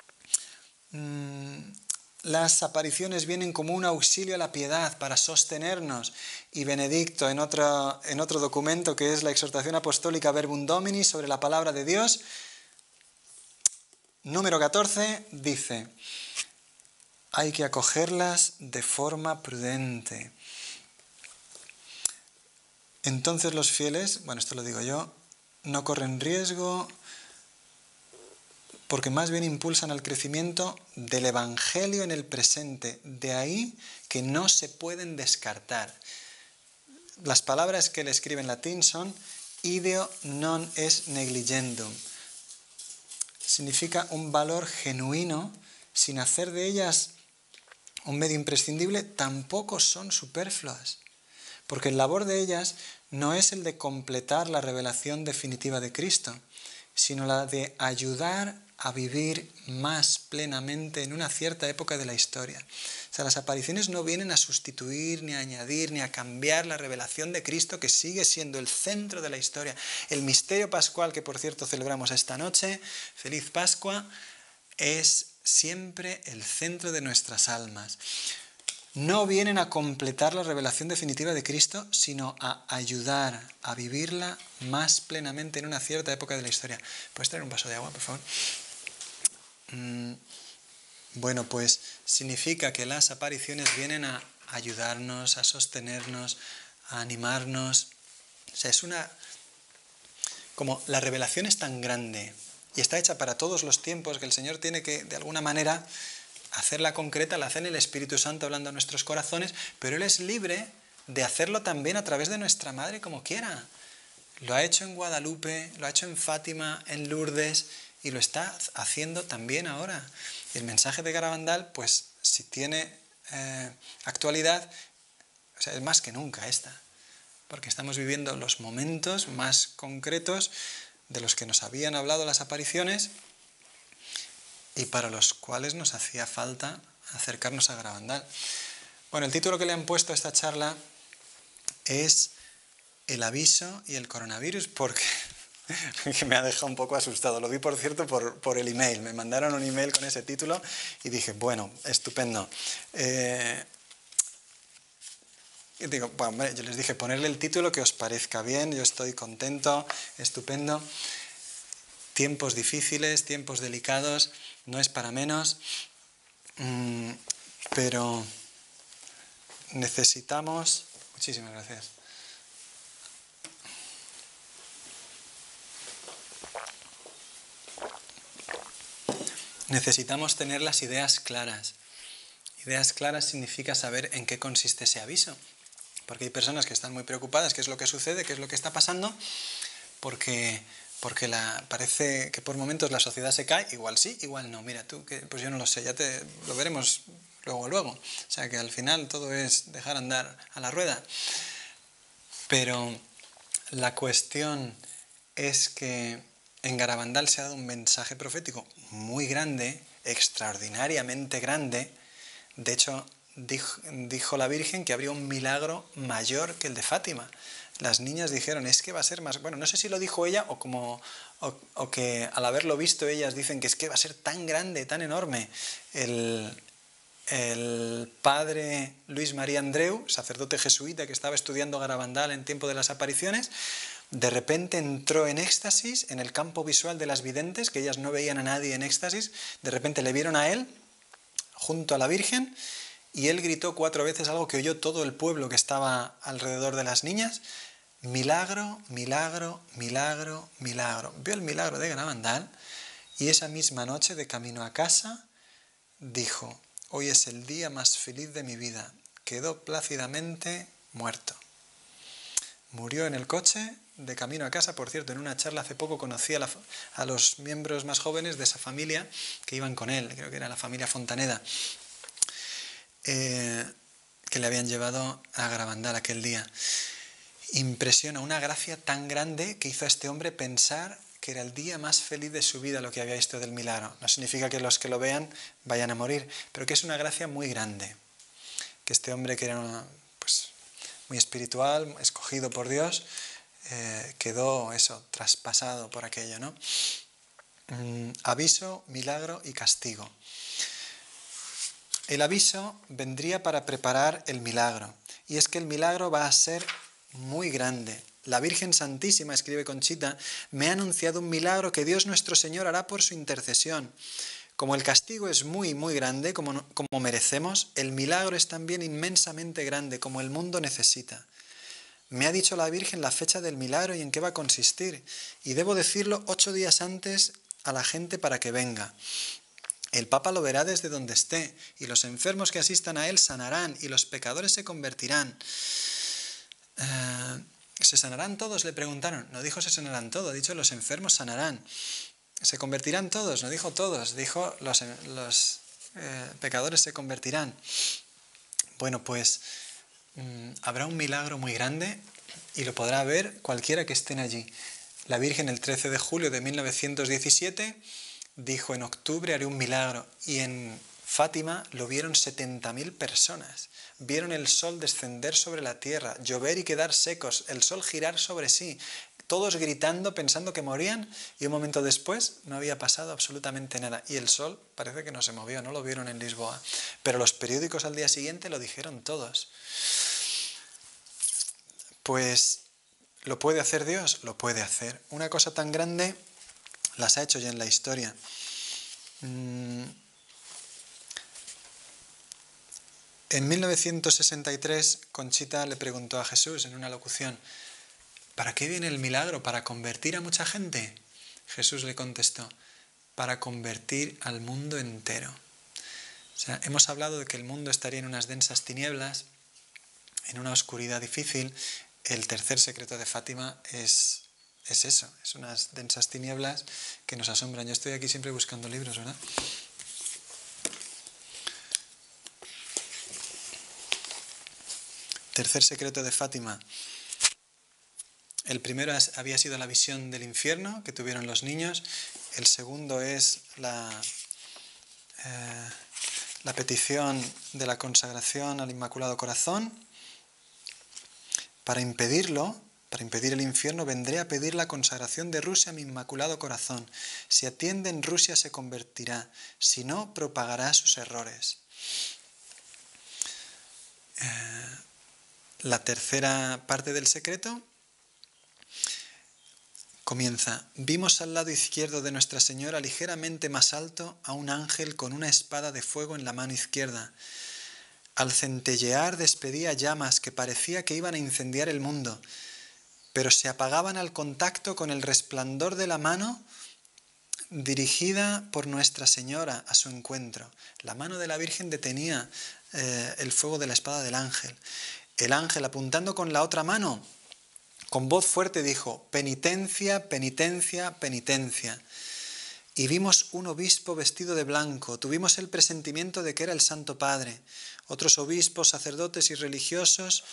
las apariciones vienen como un auxilio a la piedad para sostenernos. Y Benedicto, en otro documento que es la exhortación apostólica Verbum Domini sobre la palabra de Dios, número 14, dice: hay que acogerlas de forma prudente. Entonces los fieles, bueno, esto lo digo yo, no corren riesgo porque más bien impulsan al crecimiento del Evangelio en el presente. De ahí que no se pueden descartar. Las palabras que él escribe en latín son ideo non est negligendum. Significa un valor genuino, sin hacer de ellas un medio imprescindible, tampoco son superfluas. porque el labor de ellas no es el de completar la revelación definitiva de Cristo, sino la de ayudar a vivir más plenamente en una cierta época de la historia. O sea, las apariciones no vienen a sustituir, ni a añadir, ni a cambiar la revelación de Cristo, que sigue siendo el centro de la historia. El misterio pascual, que por cierto celebramos esta noche, feliz Pascua, es siempre el centro de nuestras almas. No vienen a completar la revelación definitiva de Cristo, sino a ayudar a vivirla más plenamente en una cierta época de la historia. ¿Puedes traer un vaso de agua, por favor? Bueno, pues significa que las apariciones vienen a ayudarnos, a sostenernos, a animarnos. O sea, como la revelación es tan grande y está hecha para todos los tiempos, que el Señor tiene que, de alguna manera, hacerla concreta, la hace en el Espíritu Santo hablando a nuestros corazones, pero Él es libre de hacerlo también a través de nuestra Madre como quiera. Lo ha hecho en Guadalupe, lo ha hecho en Fátima, en Lourdes, y lo está haciendo también ahora. Y el mensaje de Garabandal, pues si tiene actualidad, o sea, es más que nunca esta, porque estamos viviendo los momentos más concretos de los que nos habían hablado las apariciones y para los cuales nos hacía falta acercarnos a Garabandal. Bueno, el título que le han puesto a esta charla es El aviso y el coronavirus, porque que me ha dejado un poco asustado. Lo vi, por cierto, por el email. Me mandaron un email con ese título y dije, bueno, estupendo. Y digo, bueno, yo les dije, ponerle el título que os parezca bien, yo estoy contento, estupendo. Tiempos difíciles, tiempos delicados, no es para menos, pero necesitamos... Muchísimas gracias. Necesitamos tener las ideas claras. Ideas claras significa saber en qué consiste ese aviso. Porque hay personas que están muy preocupadas, qué es lo que sucede, qué es lo que está pasando, porque parece que por momentos la sociedad se cae, igual sí, igual no. Mira, tú, pues yo no lo sé, lo veremos luego. O sea que al final todo es dejar andar a la rueda. Pero la cuestión es que en Garabandal se ha dado un mensaje profético muy grande, extraordinariamente grande. De hecho, dijo la Virgen que habría un milagro mayor que el de Fátima. Las niñas dijeron, es que va a ser más... Bueno, no sé si lo dijo ella o que al haberlo visto ellas dicen que es que va a ser tan grande, tan enorme. El padre Luis María Andreu, sacerdote jesuita que estaba estudiando Garabandal en tiempo de las apariciones, de repente entró en éxtasis en el campo visual de las videntes, que ellas no veían a nadie en éxtasis, de repente le vieron a él junto a la Virgen y él gritó 4 veces algo que oyó todo el pueblo que estaba alrededor de las niñas: milagro, milagro, milagro, milagro. Vio el milagro de Garabandal y esa misma noche, de camino a casa, dijo: hoy es el día más feliz de mi vida. Quedó plácidamente muerto. Murió en el coche de camino a casa. Por cierto, en una charla hace poco conocí a los miembros más jóvenes de esa familia que iban con él, creo que era la familia Fontaneda, que le habían llevado a Garabandal aquel día. Impresiona una gracia tan grande que hizo a este hombre pensar que era el día más feliz de su vida lo que había visto del milagro. No significa que los que lo vean vayan a morir, pero que es una gracia muy grande. Que este hombre, que era pues, muy espiritual, escogido por Dios, quedó traspasado por aquello, ¿no? Aviso, milagro y castigo. El aviso vendría para preparar el milagro, y es que el milagro va a ser muy grande. La Virgen Santísima, escribe Conchita, me ha anunciado un milagro que Dios nuestro Señor hará por su intercesión. Como el castigo es muy, muy grande, como merecemos, el milagro es también inmensamente grande, como el mundo necesita. Me ha dicho la Virgen la fecha del milagro y en qué va a consistir, y debo decirlo 8 días antes a la gente para que venga. El Papa lo verá desde donde esté, y los enfermos que asistan a él sanarán, y los pecadores se convertirán. ¿Se sanarán todos?, le preguntaron. No dijo se sanarán todos, ha dicho los enfermos sanarán. ¿Se convertirán todos? No dijo todos, dijo los pecadores se convertirán. Bueno, pues habrá un milagro muy grande y lo podrá ver cualquiera que estén allí. La Virgen el 13 de julio de 1917 dijo: en octubre haré un milagro, y en Fátima lo vieron 70.000 personas. Vieron el sol descender sobre la tierra, llover y quedar secos, el sol girar sobre sí, todos gritando pensando que morían, y un momento después no había pasado absolutamente nada. Y el sol parece que no se movió, no lo vieron en Lisboa. Pero los periódicos al día siguiente lo dijeron todos. Pues, ¿lo puede hacer Dios? Lo puede hacer. Una cosa tan grande las ha hecho ya en la historia. En 1963, Conchita le preguntó a Jesús en una locución: ¿para qué viene el milagro? ¿Para convertir a mucha gente? Jesús le contestó: para convertir al mundo entero. O sea, hemos hablado de que el mundo estaría en unas densas tinieblas, en una oscuridad difícil. El tercer secreto de Fátima es eso, es unas densas tinieblas que nos asombran. Yo estoy aquí siempre buscando libros, ¿verdad? Tercer secreto de Fátima. El primero había sido la visión del infierno que tuvieron los niños. El segundo es la petición de la consagración al Inmaculado Corazón. Para impedir el infierno, vendré a pedir la consagración de Rusia a mi Inmaculado Corazón. Si atienden, Rusia se convertirá. Si no, propagará sus errores. La tercera parte del secreto comienza: vimos al lado izquierdo de Nuestra Señora, ligeramente más alto, a un ángel con una espada de fuego en la mano izquierda. Al centellear despedía llamas que parecía que iban a incendiar el mundo, pero se apagaban al contacto con el resplandor de la mano dirigida por Nuestra Señora a su encuentro. La mano de la Virgen detenía el fuego de la espada del ángel. El ángel, apuntando con la otra mano, con voz fuerte dijo: penitencia, penitencia, penitencia. Y vimos un obispo vestido de blanco. Tuvimos el presentimiento de que era el Santo Padre. Otros obispos, sacerdotes y religiosos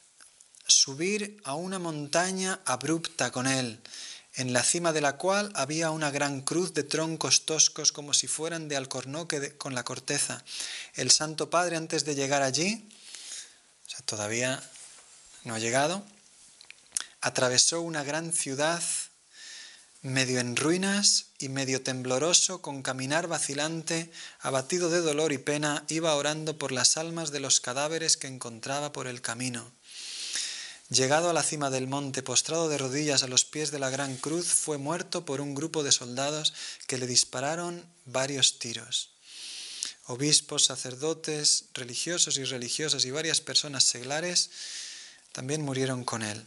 subir a una montaña abrupta con él, en la cima de la cual había una gran cruz de troncos toscos como si fueran de alcornoque con la corteza. El Santo Padre, antes de llegar allí, o sea, todavía no ha llegado, atravesó una gran ciudad medio en ruinas y medio tembloroso, con caminar vacilante, abatido de dolor y pena, iba orando por las almas de los cadáveres que encontraba por el camino. Llegado a la cima del monte, postrado de rodillas a los pies de la gran cruz, fue muerto por un grupo de soldados que le dispararon varios tiros. Obispos, sacerdotes, religiosos y religiosas y varias personas seglares también murieron con él.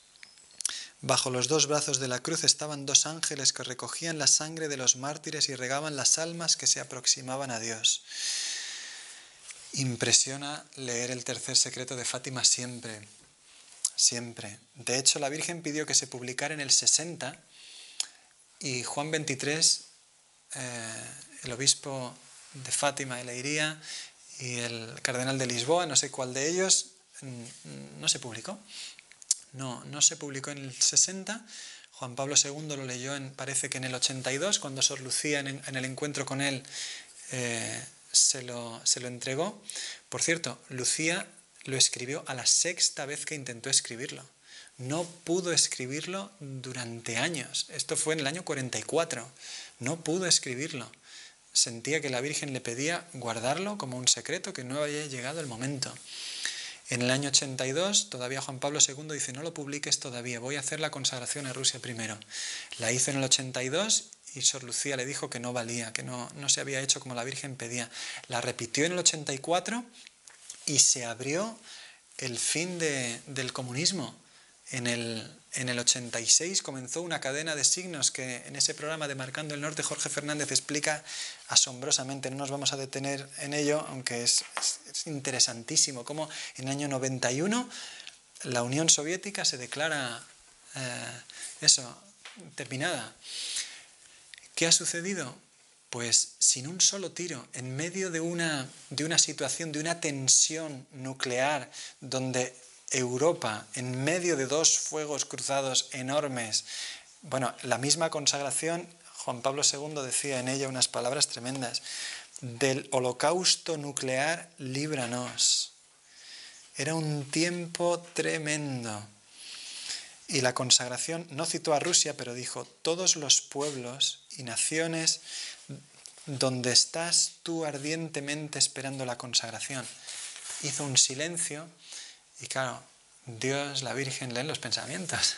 Bajo los dos brazos de la cruz estaban dos ángeles que recogían la sangre de los mártires y regaban las almas que se aproximaban a Dios. Impresiona leer el tercer secreto de Fátima siempre, siempre. De hecho, la Virgen pidió que se publicara en el 60 y Juan XXIII, el obispo de Fátima y Leiría y el cardenal de Lisboa, no sé cuál de ellos, no se publicó. No se publicó en el 60, Juan Pablo II lo leyó parece que en el 82, cuando Sor Lucía en el encuentro con él se lo entregó. Por cierto, Lucía lo escribió a la sexta vez que intentó escribirlo. No pudo escribirlo durante años. Esto fue en el año 44. No pudo escribirlo. Sentía que la Virgen le pedía guardarlo como un secreto, que no había llegado el momento. En el año 82, todavía Juan Pablo II dice: no lo publiques todavía, voy a hacer la consagración a Rusia primero. La hizo en el 82 y Sor Lucía le dijo que no valía, que no se había hecho como la Virgen pedía. La repitió en el 84 y se abrió el fin del comunismo. En el 86 comenzó una cadena de signos que en ese programa de Marcando el Norte Jorge Fernández explica asombrosamente. No nos vamos a detener en ello, aunque es interesantísimo cómo en el año 91 la Unión Soviética se declara terminada. ¿Qué ha sucedido? pues sin un solo tiro, en medio de una situación, de una tensión nuclear, donde Europa, en medio de dos fuegos cruzados enormes, bueno, la misma consagración, Juan Pablo II decía en ella unas palabras tremendas: del holocausto nuclear líbranos. Era un tiempo tremendo. Y la consagración no citó a Rusia, pero dijo: todos los pueblos y naciones donde estás tú ardientemente esperando la consagración. Hizo un silencio y claro, Dios, la Virgen, leen los pensamientos.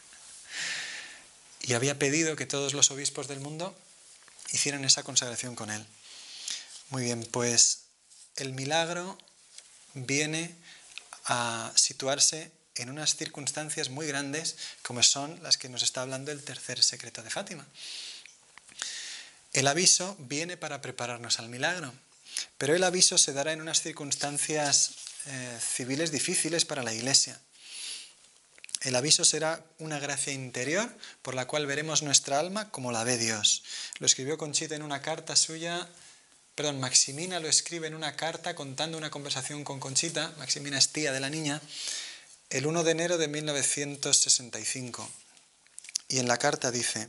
Y había pedido que todos los obispos del mundo hicieran esa consagración con él. Muy bien, pues el milagro viene a situarse en unas circunstancias muy grandes, como son las que nos está hablando el tercer secreto de Fátima. El aviso viene para prepararnos al milagro, pero el aviso se dará en unas circunstancias civiles difíciles para la Iglesia. El aviso será una gracia interior por la cual veremos nuestra alma como la ve Dios. Lo escribió Conchita en una carta suya, Maximina lo escribe en una carta contando una conversación con Conchita. Maximina es tía de la niña, el 1 de enero de 1965. Y en la carta dice: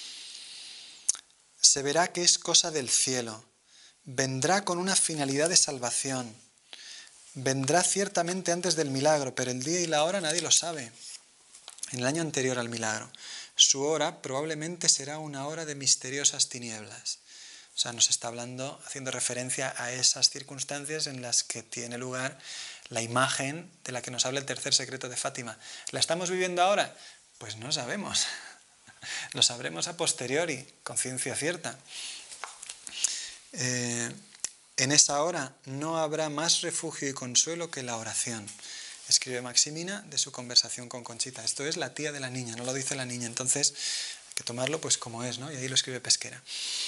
se verá que es cosa del cielo, vendrá con una finalidad de salvación, vendrá ciertamente antes del milagro, pero el día y la hora nadie lo sabe. En el año anterior al milagro, su hora probablemente será una hora de misteriosas tinieblas. O sea, nos está hablando, haciendo referencia a esas circunstancias en las que tiene lugar la imagen de la que nos habla el tercer secreto de Fátima. ¿La estamos viviendo ahora? Pues no sabemos. Lo sabremos a posteriori, con ciencia cierta. En esa hora no habrá más refugio y consuelo que la oración. Escribe Maximina de su conversación con Conchita. Esto es la tía de la niña, no lo dice la niña. Entonces hay que tomarlo pues como es, ¿no? Y ahí lo escribe Pesquera.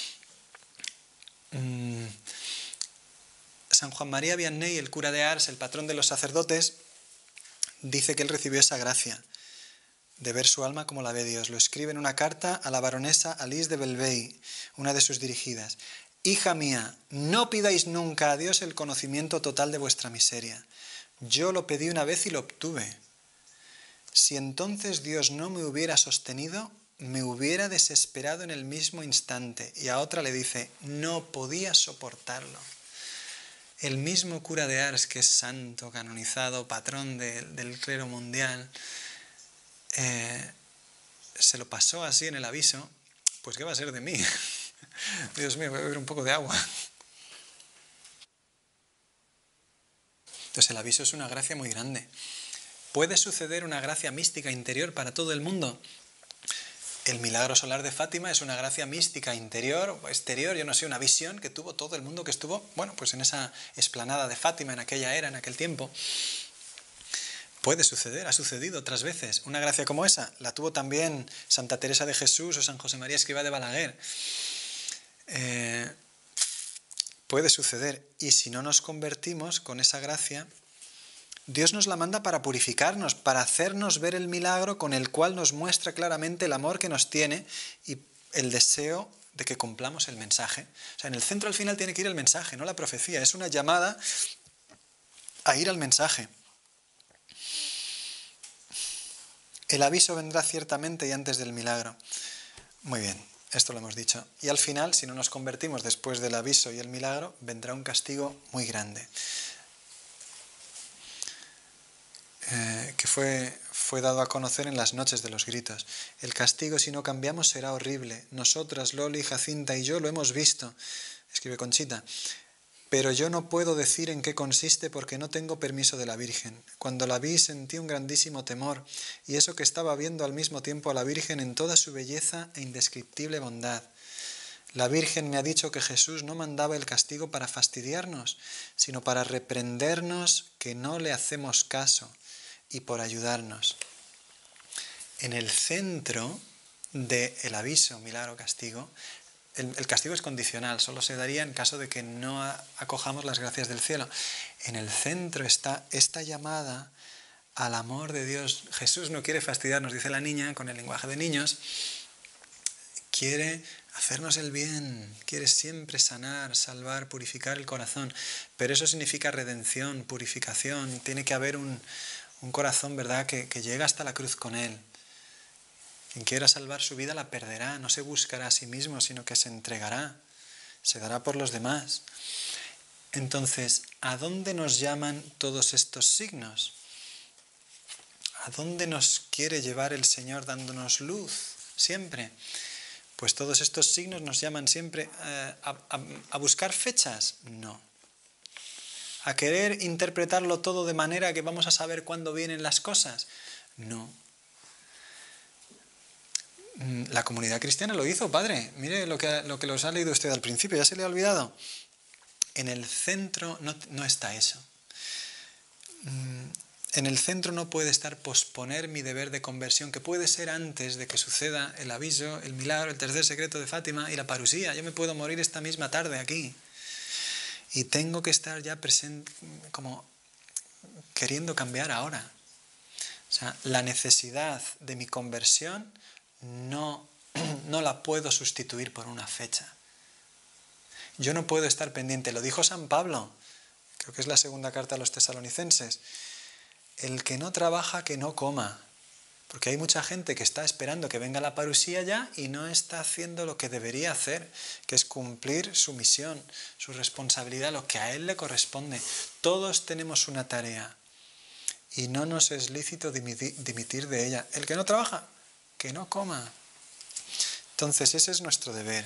San Juan María Vianney, el cura de Ars, el patrón de los sacerdotes, dice que él recibió esa gracia de ver su alma como la ve Dios. Lo escribe en una carta a la baronesa Alice de Belvey, una de sus dirigidas. Hija mía, no pidáis nunca a Dios el conocimiento total de vuestra miseria. Yo lo pedí una vez y lo obtuve. Si entonces Dios no me hubiera sostenido, me hubiera desesperado en el mismo instante. Y a otra le dice: no podía soportarlo. El mismo cura de Ars, que es santo, canonizado, patrón del clero mundial, se lo pasó así en el aviso. Pues ¿qué va a ser de mí? Dios mío, voy a beber un poco de agua. Entonces el aviso es una gracia muy grande. ¿Puede suceder una gracia mística interior para todo el mundo? El milagro solar de Fátima es una gracia mística interior o exterior, yo no sé, una visión que tuvo todo el mundo que estuvo, bueno, pues en esa explanada de Fátima en aquella era, en aquel tiempo. Puede suceder, ha sucedido otras veces. Una gracia como esa la tuvo también Santa Teresa de Jesús o San José María Escrivá de Balaguer. Puede suceder, y si no nos convertimos con esa gracia, Dios nos la manda para purificarnos, para hacernos ver el milagro con el cual nos muestra claramente el amor que nos tiene y el deseo de que cumplamos el mensaje. O sea, en el centro al final tiene que ir el mensaje, no la profecía. Es una llamada a ir al mensaje. El aviso vendrá ciertamente y antes del milagro. Muy bien. Esto lo hemos dicho. Y al final, si no nos convertimos después del aviso y el milagro, vendrá un castigo muy grande. Que fue dado a conocer en las noches de los gritos. El castigo, si no cambiamos, será horrible. Nosotras, Loli, Jacinta y yo lo hemos visto, escribe Conchita. Pero yo no puedo decir en qué consiste porque no tengo permiso de la Virgen. Cuando la vi sentí un grandísimo temor, y eso que estaba viendo al mismo tiempo a la Virgen en toda su belleza e indescriptible bondad. La Virgen me ha dicho que Jesús no mandaba el castigo para fastidiarnos, sino para reprendernos que no le hacemos caso y por ayudarnos. En el centro del aviso, milagro, castigo, el castigo es condicional, solo se daría en caso de que no acojamos las gracias del cielo. En el centro está esta llamada al amor de Dios. Jesús no quiere fastidiarnos, dice la niña con el lenguaje de niños, quiere hacernos el bien, quiere siempre sanar, salvar, purificar el corazón. Pero eso significa redención, purificación. Tiene que haber un corazón, ¿verdad?, que llega hasta la cruz con Él. Quien quiera salvar su vida la perderá, no se buscará a sí mismo, sino que se entregará, se dará por los demás. Entonces, ¿a dónde nos llaman todos estos signos? ¿A dónde nos quiere llevar el Señor dándonos luz siempre? Pues todos estos signos nos llaman siempre a buscar fechas. No. ¿A querer interpretarlo todo de manera que vamos a saber cuándo vienen las cosas? No. La comunidad cristiana lo hizo, padre. Mire lo que los ha leído usted al principio, ya se le ha olvidado. En el centro no está eso. En el centro no puede estar posponer mi deber de conversión, que puede ser antes de que suceda el aviso, el milagro, el tercer secreto de Fátima y la parusía. Yo me puedo morir esta misma tarde aquí. Y tengo que estar ya presente, como queriendo cambiar ahora. O sea, la necesidad de mi conversión no la puedo sustituir por una fecha. Yo no puedo estar pendiente. Lo dijo San Pablo, creo que es la segunda carta a los tesalonicenses. El que no trabaja, que no coma. Porque hay mucha gente que está esperando que venga la parusía ya y no está haciendo lo que debería hacer, que es cumplir su misión, su responsabilidad, lo que a él le corresponde. Todos tenemos una tarea y no nos es lícito dimitir de ella. El que no trabaja, que no coma. Entonces ese es nuestro deber.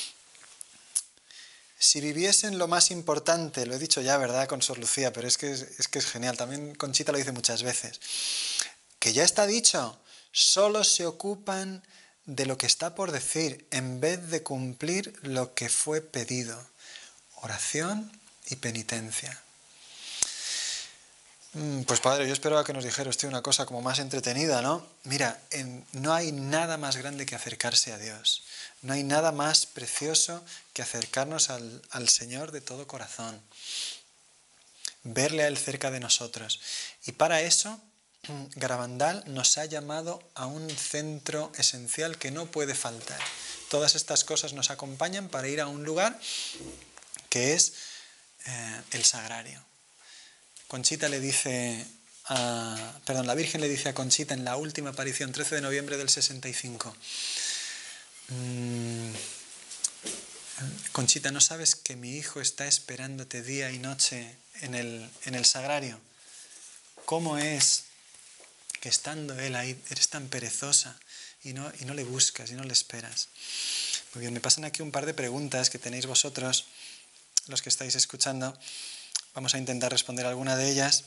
Si viviesen lo más importante, lo he dicho ya, ¿verdad?, con Sor Lucía, pero es que es genial, también Conchita lo dice muchas veces, que ya está dicho, solo se ocupan de lo que está por decir, en vez de cumplir lo que fue pedido, oración y penitencia. Pues padre, yo esperaba que nos dijera usted una cosa como más entretenida, ¿no? Mira, no hay nada más grande que acercarse a Dios. No hay nada más precioso que acercarnos al Señor de todo corazón. Verle a Él cerca de nosotros. Y para eso, Garabandal nos ha llamado a un centro esencial que no puede faltar. Todas estas cosas nos acompañan para ir a un lugar que es el sagrario. Conchita le dice la Virgen le dice a Conchita en la última aparición, 13 de noviembre del 65, Conchita, ¿no sabes que mi hijo está esperándote día y noche en el sagrario? ¿Cómo es que estando él ahí eres tan perezosa y no le buscas y no le esperas? Muy bien, me pasan aquí un par de preguntas que tenéis vosotros, los que estáis escuchando. Vamos a intentar responder alguna de ellas,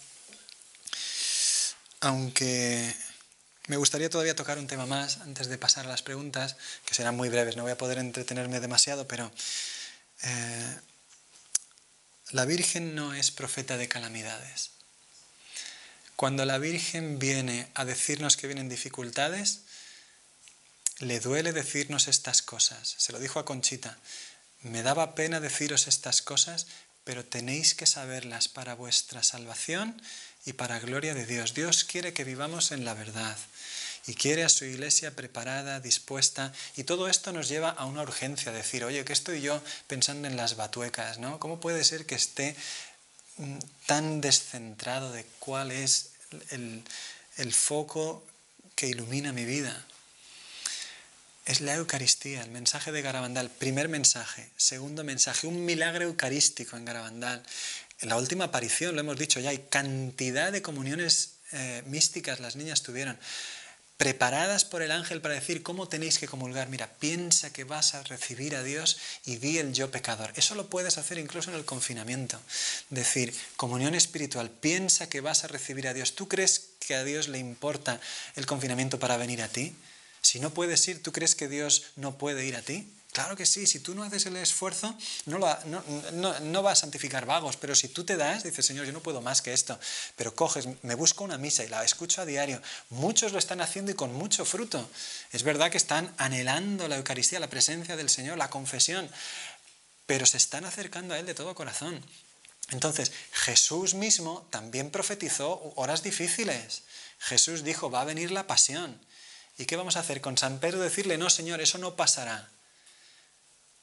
aunque me gustaría todavía tocar un tema más antes de pasar a las preguntas, que serán muy breves, no voy a poder entretenerme demasiado, pero la Virgen no es profeta de calamidades. Cuando la Virgen viene a decirnos que vienen dificultades, le duele decirnos estas cosas. Se lo dijo a Conchita, me daba pena deciros estas cosas, pero tenéis que saberlas para vuestra salvación y para gloria de Dios. Dios quiere que vivamos en la verdad y quiere a su iglesia preparada, dispuesta, y todo esto nos lleva a una urgencia, decir, oye, ¿qué estoy yo pensando en las batuecas, ¿no? ¿Cómo puede ser que esté tan descentrado de cuál es el foco que ilumina mi vida? Es la Eucaristía, el mensaje de Garabandal. Primer mensaje. Segundo mensaje, un milagro eucarístico en Garabandal. En la última aparición, lo hemos dicho ya, hay cantidad de comuniones místicas las niñas tuvieron, preparadas por el ángel para decir cómo tenéis que comulgar. Mira, piensa que vas a recibir a Dios y di el yo pecador. Eso lo puedes hacer incluso en el confinamiento. Decir, comunión espiritual, piensa que vas a recibir a Dios. ¿Tú crees que a Dios le importa el confinamiento para venir a ti? Si no puedes ir, ¿tú crees que Dios no puede ir a ti? Claro que sí, si tú no haces el esfuerzo, no va a santificar vagos, pero si tú te das, dices, Señor, yo no puedo más que esto, pero coges, me busco una misa y la escucho a diario. Muchos lo están haciendo y con mucho fruto. Es verdad que están anhelando la Eucaristía, la presencia del Señor, la confesión, pero se están acercando a Él de todo corazón. Entonces, Jesús mismo también profetizó horas difíciles. Jesús dijo, va a venir la pasión. ¿Y qué vamos a hacer con San Pedro? Decirle, no, Señor, eso no pasará.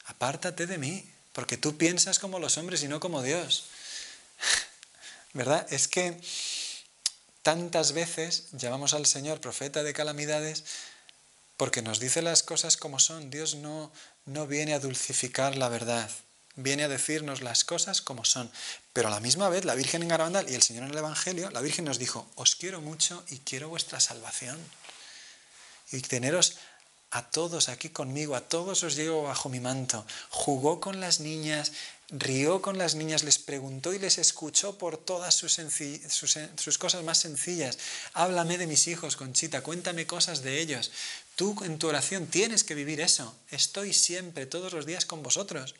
apártate de mí, porque tú piensas como los hombres y no como Dios. ¿Verdad? Es que tantas veces llamamos al Señor profeta de calamidades porque nos dice las cosas como son. Dios no viene a dulcificar la verdad, viene a decirnos las cosas como son. Pero a la misma vez la Virgen en Garabandal y el Señor en el Evangelio, la Virgen nos dijo, os quiero mucho y quiero vuestra salvación. Y teneros a todos aquí conmigo, a todos os llevo bajo mi manto. Jugó con las niñas, rió con las niñas, les preguntó y les escuchó por todas sus cosas más sencillas. Háblame de mis hijos, Conchita, cuéntame cosas de ellos. Tú en tu oración tienes que vivir eso. Estoy siempre, todos los días con vosotros.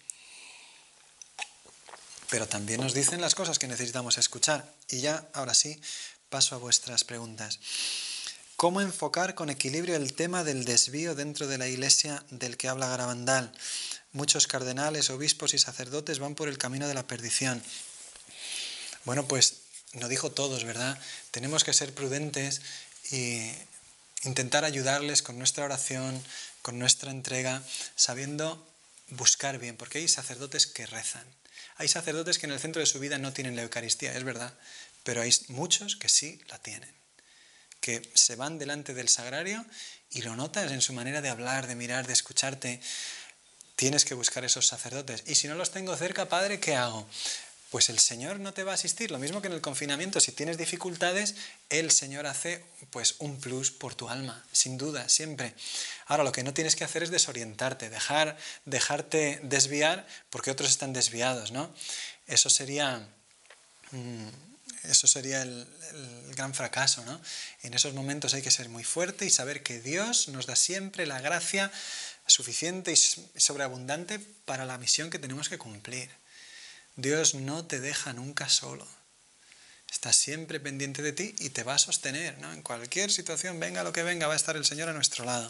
Pero también nos dicen las cosas que necesitamos escuchar. Y ya, ahora sí, paso a vuestras preguntas. ¿Cómo enfocar con equilibrio el tema del desvío dentro de la Iglesia del que habla Garabandal? Muchos cardenales, obispos y sacerdotes van por el camino de la perdición. Bueno, pues no dijo todos, ¿verdad? Tenemos que ser prudentes y intentar ayudarles con nuestra oración, con nuestra entrega, sabiendo buscar bien, porque hay sacerdotes que rezan. Hay sacerdotes que en el centro de su vida no tienen la Eucaristía, es verdad, pero hay muchos que sí la tienen, que se van delante del sagrario y lo notas en su manera de hablar, de mirar, de escucharte. Tienes que buscar esos sacerdotes. Y si no los tengo cerca, Padre, ¿qué hago? Pues el Señor no te va a asistir. Lo mismo que en el confinamiento, si tienes dificultades, el Señor hace pues un plus por tu alma, sin duda, siempre. Ahora, lo que no tienes que hacer es desorientarte, dejarte desviar porque otros están desviados, ¿no? Eso sería el gran fracaso, ¿no? En esos momentos hay que ser muy fuerte y saber que Dios nos da siempre la gracia suficiente y sobreabundante para la misión que tenemos que cumplir. Dios no te deja nunca solo. Está siempre pendiente de ti y te va a sostener, ¿no? En cualquier situación, venga lo que venga, va a estar el Señor a nuestro lado.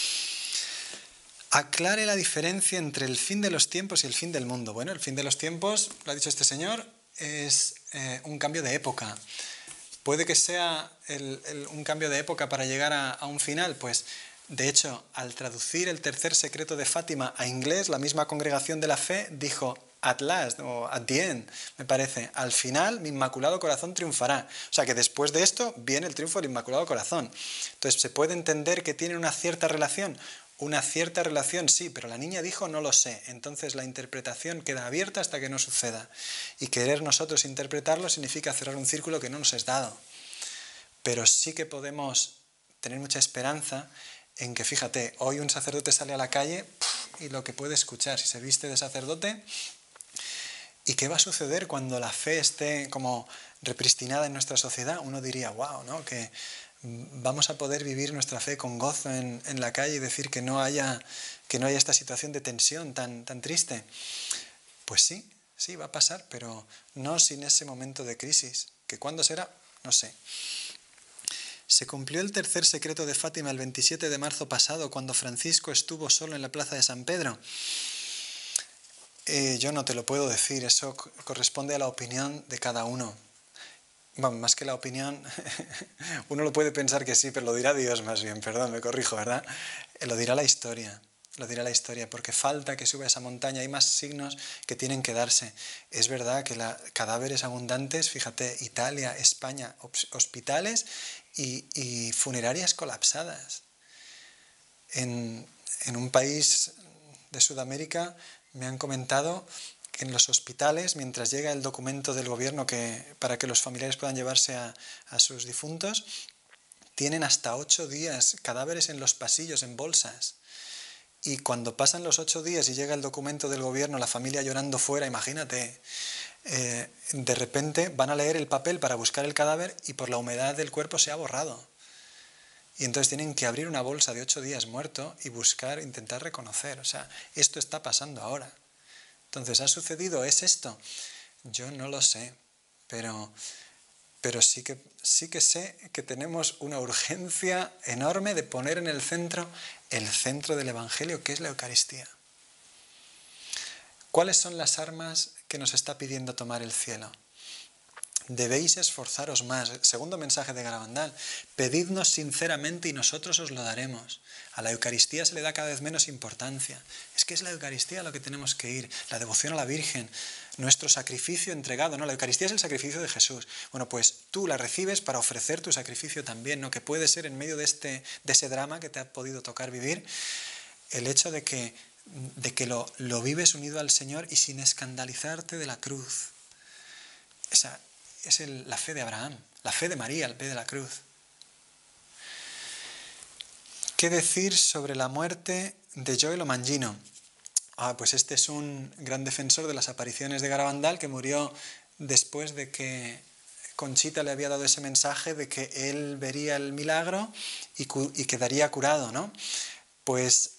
Aclare la diferencia entre el fin de los tiempos y el fin del mundo. Bueno, el fin de los tiempos, lo ha dicho este señor, es un cambio de época. ¿Puede que sea un cambio de época para llegar a un final? Pues, de hecho, al traducir el tercer secreto de Fátima a inglés, la misma congregación de la fe dijo at last, o at the end, me parece. Al final, mi Inmaculado Corazón triunfará. O sea que después de esto viene el triunfo del Inmaculado Corazón. Entonces, ¿se puede entender que tiene una cierta relación? Una cierta relación sí, pero la niña dijo no lo sé. Entonces la interpretación queda abierta hasta que no suceda. Y querer nosotros interpretarlo significa cerrar un círculo que no nos es dado. Pero sí que podemos tener mucha esperanza en que, fíjate, hoy un sacerdote sale a la calle y lo que puede escuchar, si se viste de sacerdote, ¿y qué va a suceder cuando la fe esté como repristinada en nuestra sociedad? Uno diría, wow, ¿no? Que vamos a poder vivir nuestra fe con gozo en la calle y decir que no haya esta situación de tensión tan triste. Pues sí, va a pasar, pero no sin ese momento de crisis. ¿Que cuándo será? No sé. Se cumplió el tercer secreto de Fátima el 27 de marzo pasado, cuando Francisco estuvo solo en la plaza de San Pedro. Yo no te lo puedo decir, eso corresponde a la opinión de cada uno. Bueno, más que la opinión, uno lo puede pensar que sí, pero lo dirá Dios más bien, perdón, me corrijo, ¿verdad? Lo dirá la historia, porque falta que suba esa montaña, hay más signos que tienen que darse. Es verdad que cadáveres abundantes, fíjate, Italia, España, hospitales y funerarias colapsadas. En un país de Sudamérica me han comentado que en los hospitales, mientras llega el documento del gobierno para que los familiares puedan llevarse a sus difuntos, tienen hasta 8 días cadáveres en los pasillos, en bolsas. Y cuando pasan los 8 días y llega el documento del gobierno, la familia llorando fuera, imagínate, de repente van a leer el papel para buscar el cadáver y por la humedad del cuerpo se ha borrado. Y entonces tienen que abrir una bolsa de 8 días muerto y buscar, intentar reconocer. O sea, esto está pasando ahora. Entonces, ¿ha sucedido? ¿Es esto? Yo no lo sé, pero sí que sé que tenemos una urgencia enorme de poner en el centro del Evangelio, que es la Eucaristía. ¿Cuáles son las armas que nos está pidiendo tomar el cielo? debéis esforzaros más. Segundo mensaje de Garabandal, pedidnos sinceramente y nosotros os lo daremos. A la Eucaristía se le da cada vez menos importancia. Es que es la Eucaristía a lo que tenemos que ir, la devoción a la Virgen, nuestro sacrificio entregado, ¿no? La Eucaristía es el sacrificio de Jesús. Bueno, pues tú la recibes para ofrecer tu sacrificio también, ¿no? Que puede ser en medio de ese drama que te ha podido tocar vivir, el hecho de que lo vives unido al Señor y sin escandalizarte de la cruz. Esa es la fe de Abraham, la fe de María al pie de la cruz. ¿Qué decir sobre la muerte de Gioelo Mangino? Pues este es un gran defensor de las apariciones de Garabandal, que murió después de que Conchita le había dado ese mensaje de que él vería el milagro y quedaría curado, ¿no? Pues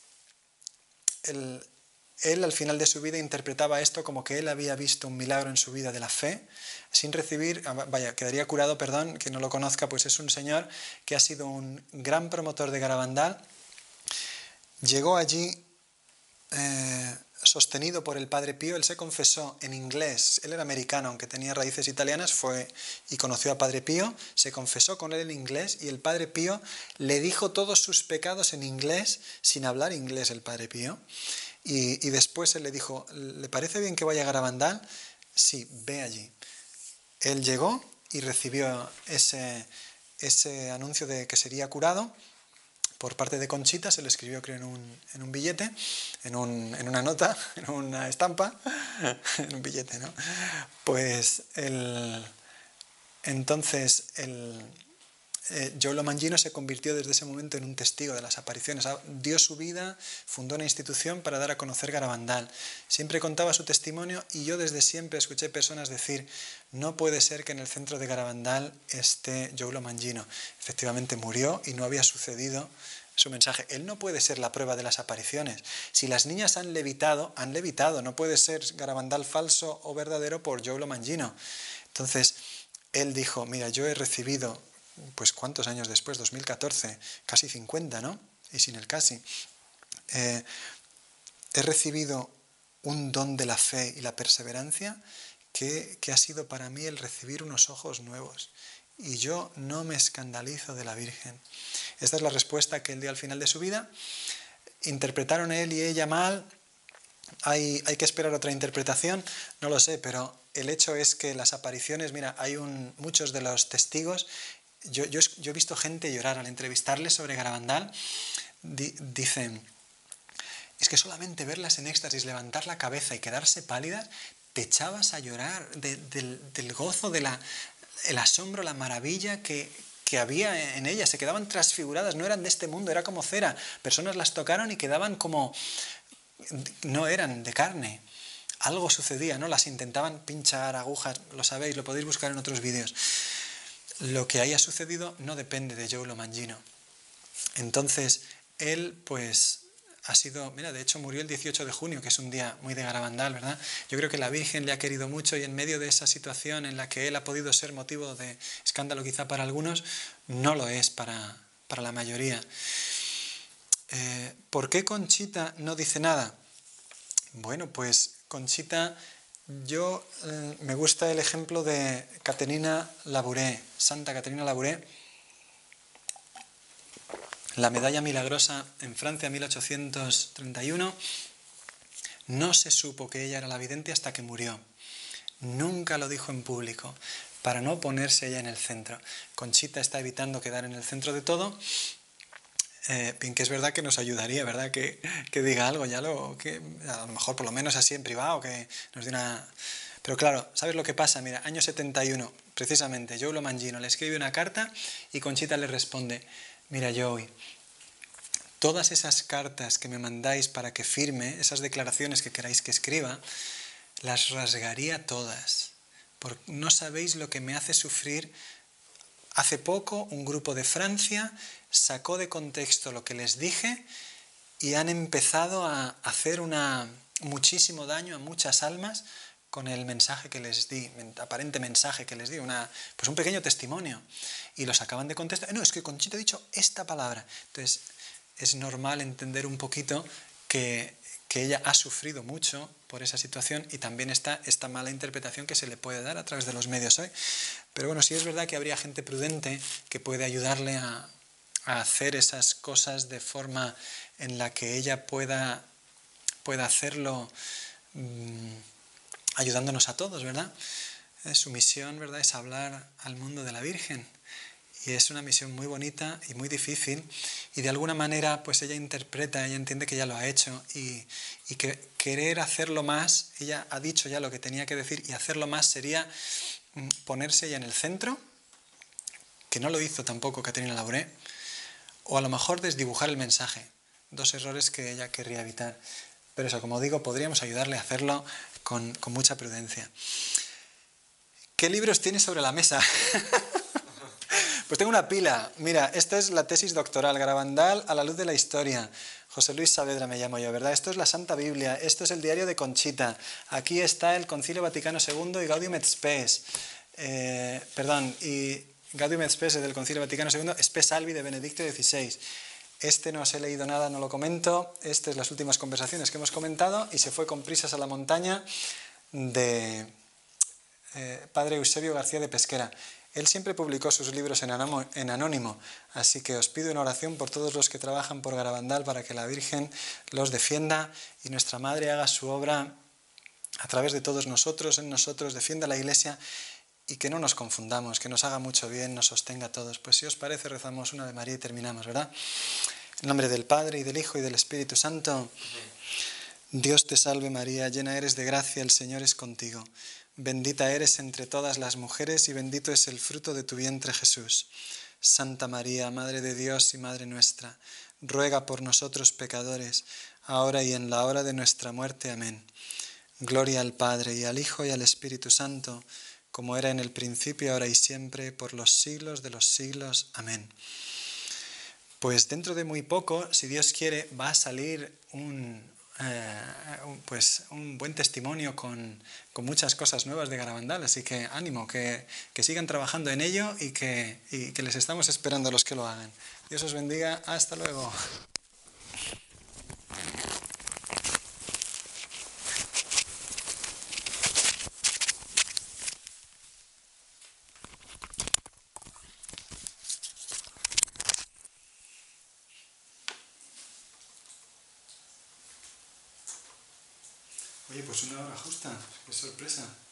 él al final de su vida interpretaba esto como que él había visto un milagro en su vida de la fe, sin recibir, quedaría curado, perdón, que no lo conozca, pues es un señor que ha sido un gran promotor de Garabandal. Llegó allí sostenido por el Padre Pío. Él se confesó en inglés, él era americano, aunque tenía raíces italianas, fue y conoció a Padre Pío, se confesó con él en inglés y el Padre Pío le dijo todos sus pecados en inglés, sin hablar inglés el Padre Pío. Y después él le dijo, ¿le parece bien que vaya a Garabandal? Sí, ve allí. Él llegó y recibió ese anuncio de que sería curado por parte de Conchita, se lo escribió creo en un billete, en una nota, en una estampa, en un billete, ¿no? Pues entonces Gioelo Mangino se convirtió desde ese momento en un testigo de las apariciones. Dio su vida, fundó una institución para dar a conocer Garabandal. Siempre contaba su testimonio y yo desde siempre escuché personas decir, no puede ser que en el centro de Garabandal esté Gioelo Mangino. Efectivamente murió y no había sucedido su mensaje. Él no puede ser la prueba de las apariciones. Si las niñas han levitado, no puede ser Garabandal falso o verdadero por Gioelo Mangino. Entonces, él dijo, mira, yo he recibido, pues ¿cuántos años después? 2014, casi 50, ¿no? Y sin el casi. He recibido un don de la fe y la perseverancia que ha sido para mí el recibir unos ojos nuevos. Y yo no me escandalizo de la Virgen. Esta es la respuesta que él dio al final de su vida. ¿Interpretaron él y ella mal? ¿Hay que esperar otra interpretación? No lo sé, pero el hecho es que las apariciones, mira, muchos de los testigos, yo he visto gente llorar al entrevistarles sobre Garabandal, dicen, es que solamente verlas en éxtasis, levantar la cabeza y quedarse pálidas, te echabas a llorar del gozo, el asombro, la maravilla que había en ellas, se quedaban transfiguradas, no eran de este mundo, era como cera. Personas las tocaron y quedaban como, no eran de carne. Algo sucedía, ¿no? Las intentaban pinchar agujas, lo sabéis, lo podéis buscar en otros vídeos. Lo que haya sucedido no depende de Gioelo Mangino. Entonces, él pues ha sido, mira, de hecho murió el 18 de junio, que es un día muy de Garabandal, ¿verdad? Yo creo que la Virgen le ha querido mucho y en medio de esa situación en la que él ha podido ser motivo de escándalo quizá para algunos, no lo es para la mayoría. ¿Por qué Conchita no dice nada? Bueno, pues Conchita, me gusta el ejemplo de Caterina Labouré, Santa Caterina Labouré, la medalla milagrosa en Francia 1831, no se supo que ella era la vidente hasta que murió. Nunca lo dijo en público, para no ponerse ella en el centro. Conchita está evitando quedar en el centro de todo. Bien, que es verdad que nos ayudaría, ¿verdad? Que diga algo, que a lo mejor por lo menos así en privado, que nos dé una... Pero claro, ¿sabes lo que pasa? Mira, año 71, precisamente, Gioelo Mangino le escribe una carta y Conchita le responde, mira, Joey, todas esas cartas que me mandáis para que firme, esas declaraciones que queráis que escriba, las rasgaría todas, porque no sabéis lo que me hace sufrir. Hace poco un grupo de Francia sacó de contexto lo que les dije y han empezado a hacer muchísimo daño a muchas almas con el mensaje que les di, aparente mensaje que les di, pues un pequeño testimonio. Y lo sacaban de contexto. No, es que Conchita ha dicho esta palabra. Entonces es normal entender un poquito que que ella ha sufrido mucho por esa situación y también está esta mala interpretación que se le puede dar a través de los medios hoy. Pero bueno, sí es verdad que habría gente prudente que puede ayudarle a hacer esas cosas de forma en la que ella pueda hacerlo ayudándonos a todos, ¿verdad? Su misión, ¿verdad?, es hablar al mundo de la Virgen. Y es una misión muy bonita y muy difícil, y de alguna manera pues ella interpreta, ella entiende que ya lo ha hecho, y que querer hacerlo más, ella ha dicho ya lo que tenía que decir, y hacerlo más sería ponerse ella en el centro, que no lo hizo tampoco Caterina Labouré, o a lo mejor desdibujar el mensaje, dos errores que ella querría evitar. Pero eso, como digo, podríamos ayudarle a hacerlo con mucha prudencia. ¿Qué libros tienes sobre la mesa? Pues tengo una pila. Mira, esta es la tesis doctoral, Garabandal a la luz de la historia. José Luis Saavedra me llamo yo, ¿verdad? Esto es la Santa Biblia, esto es el diario de Conchita. Aquí está el Concilio Vaticano II y Gaudium et Spes. Y Gaudium et Spes es del Concilio Vaticano II, Spes Salvi de Benedicto XVI. Este no os he leído nada, no lo comento. Estas son las últimas conversaciones que hemos comentado, y se fue con prisas a la montaña de Padre Eusebio García de Pesquera. Él siempre publicó sus libros en anónimo, así que os pido una oración por todos los que trabajan por Garabandal para que la Virgen los defienda y nuestra Madre haga su obra a través de todos nosotros, en nosotros, defienda la Iglesia y que no nos confundamos, que nos haga mucho bien, nos sostenga a todos. Pues si os parece, rezamos una Ave María y terminamos, ¿verdad? En nombre del Padre, y del Hijo, y del Espíritu Santo. Dios te salve María, llena eres de gracia, el Señor es contigo. Bendita eres entre todas las mujeres y bendito es el fruto de tu vientre Jesús. Santa María, Madre de Dios y Madre nuestra, ruega por nosotros pecadores, ahora y en la hora de nuestra muerte. Amén. Gloria al Padre, y al Hijo, y al Espíritu Santo, como era en el principio, ahora y siempre, por los siglos de los siglos. Amén. Pues dentro de muy poco, si Dios quiere, va a salir un buen testimonio con muchas cosas nuevas de Garabandal, así que ánimo, que sigan trabajando en ello y que les estamos esperando a los que lo hagan. Dios os bendiga, hasta luego. Oye, pues una hora justa, qué sorpresa.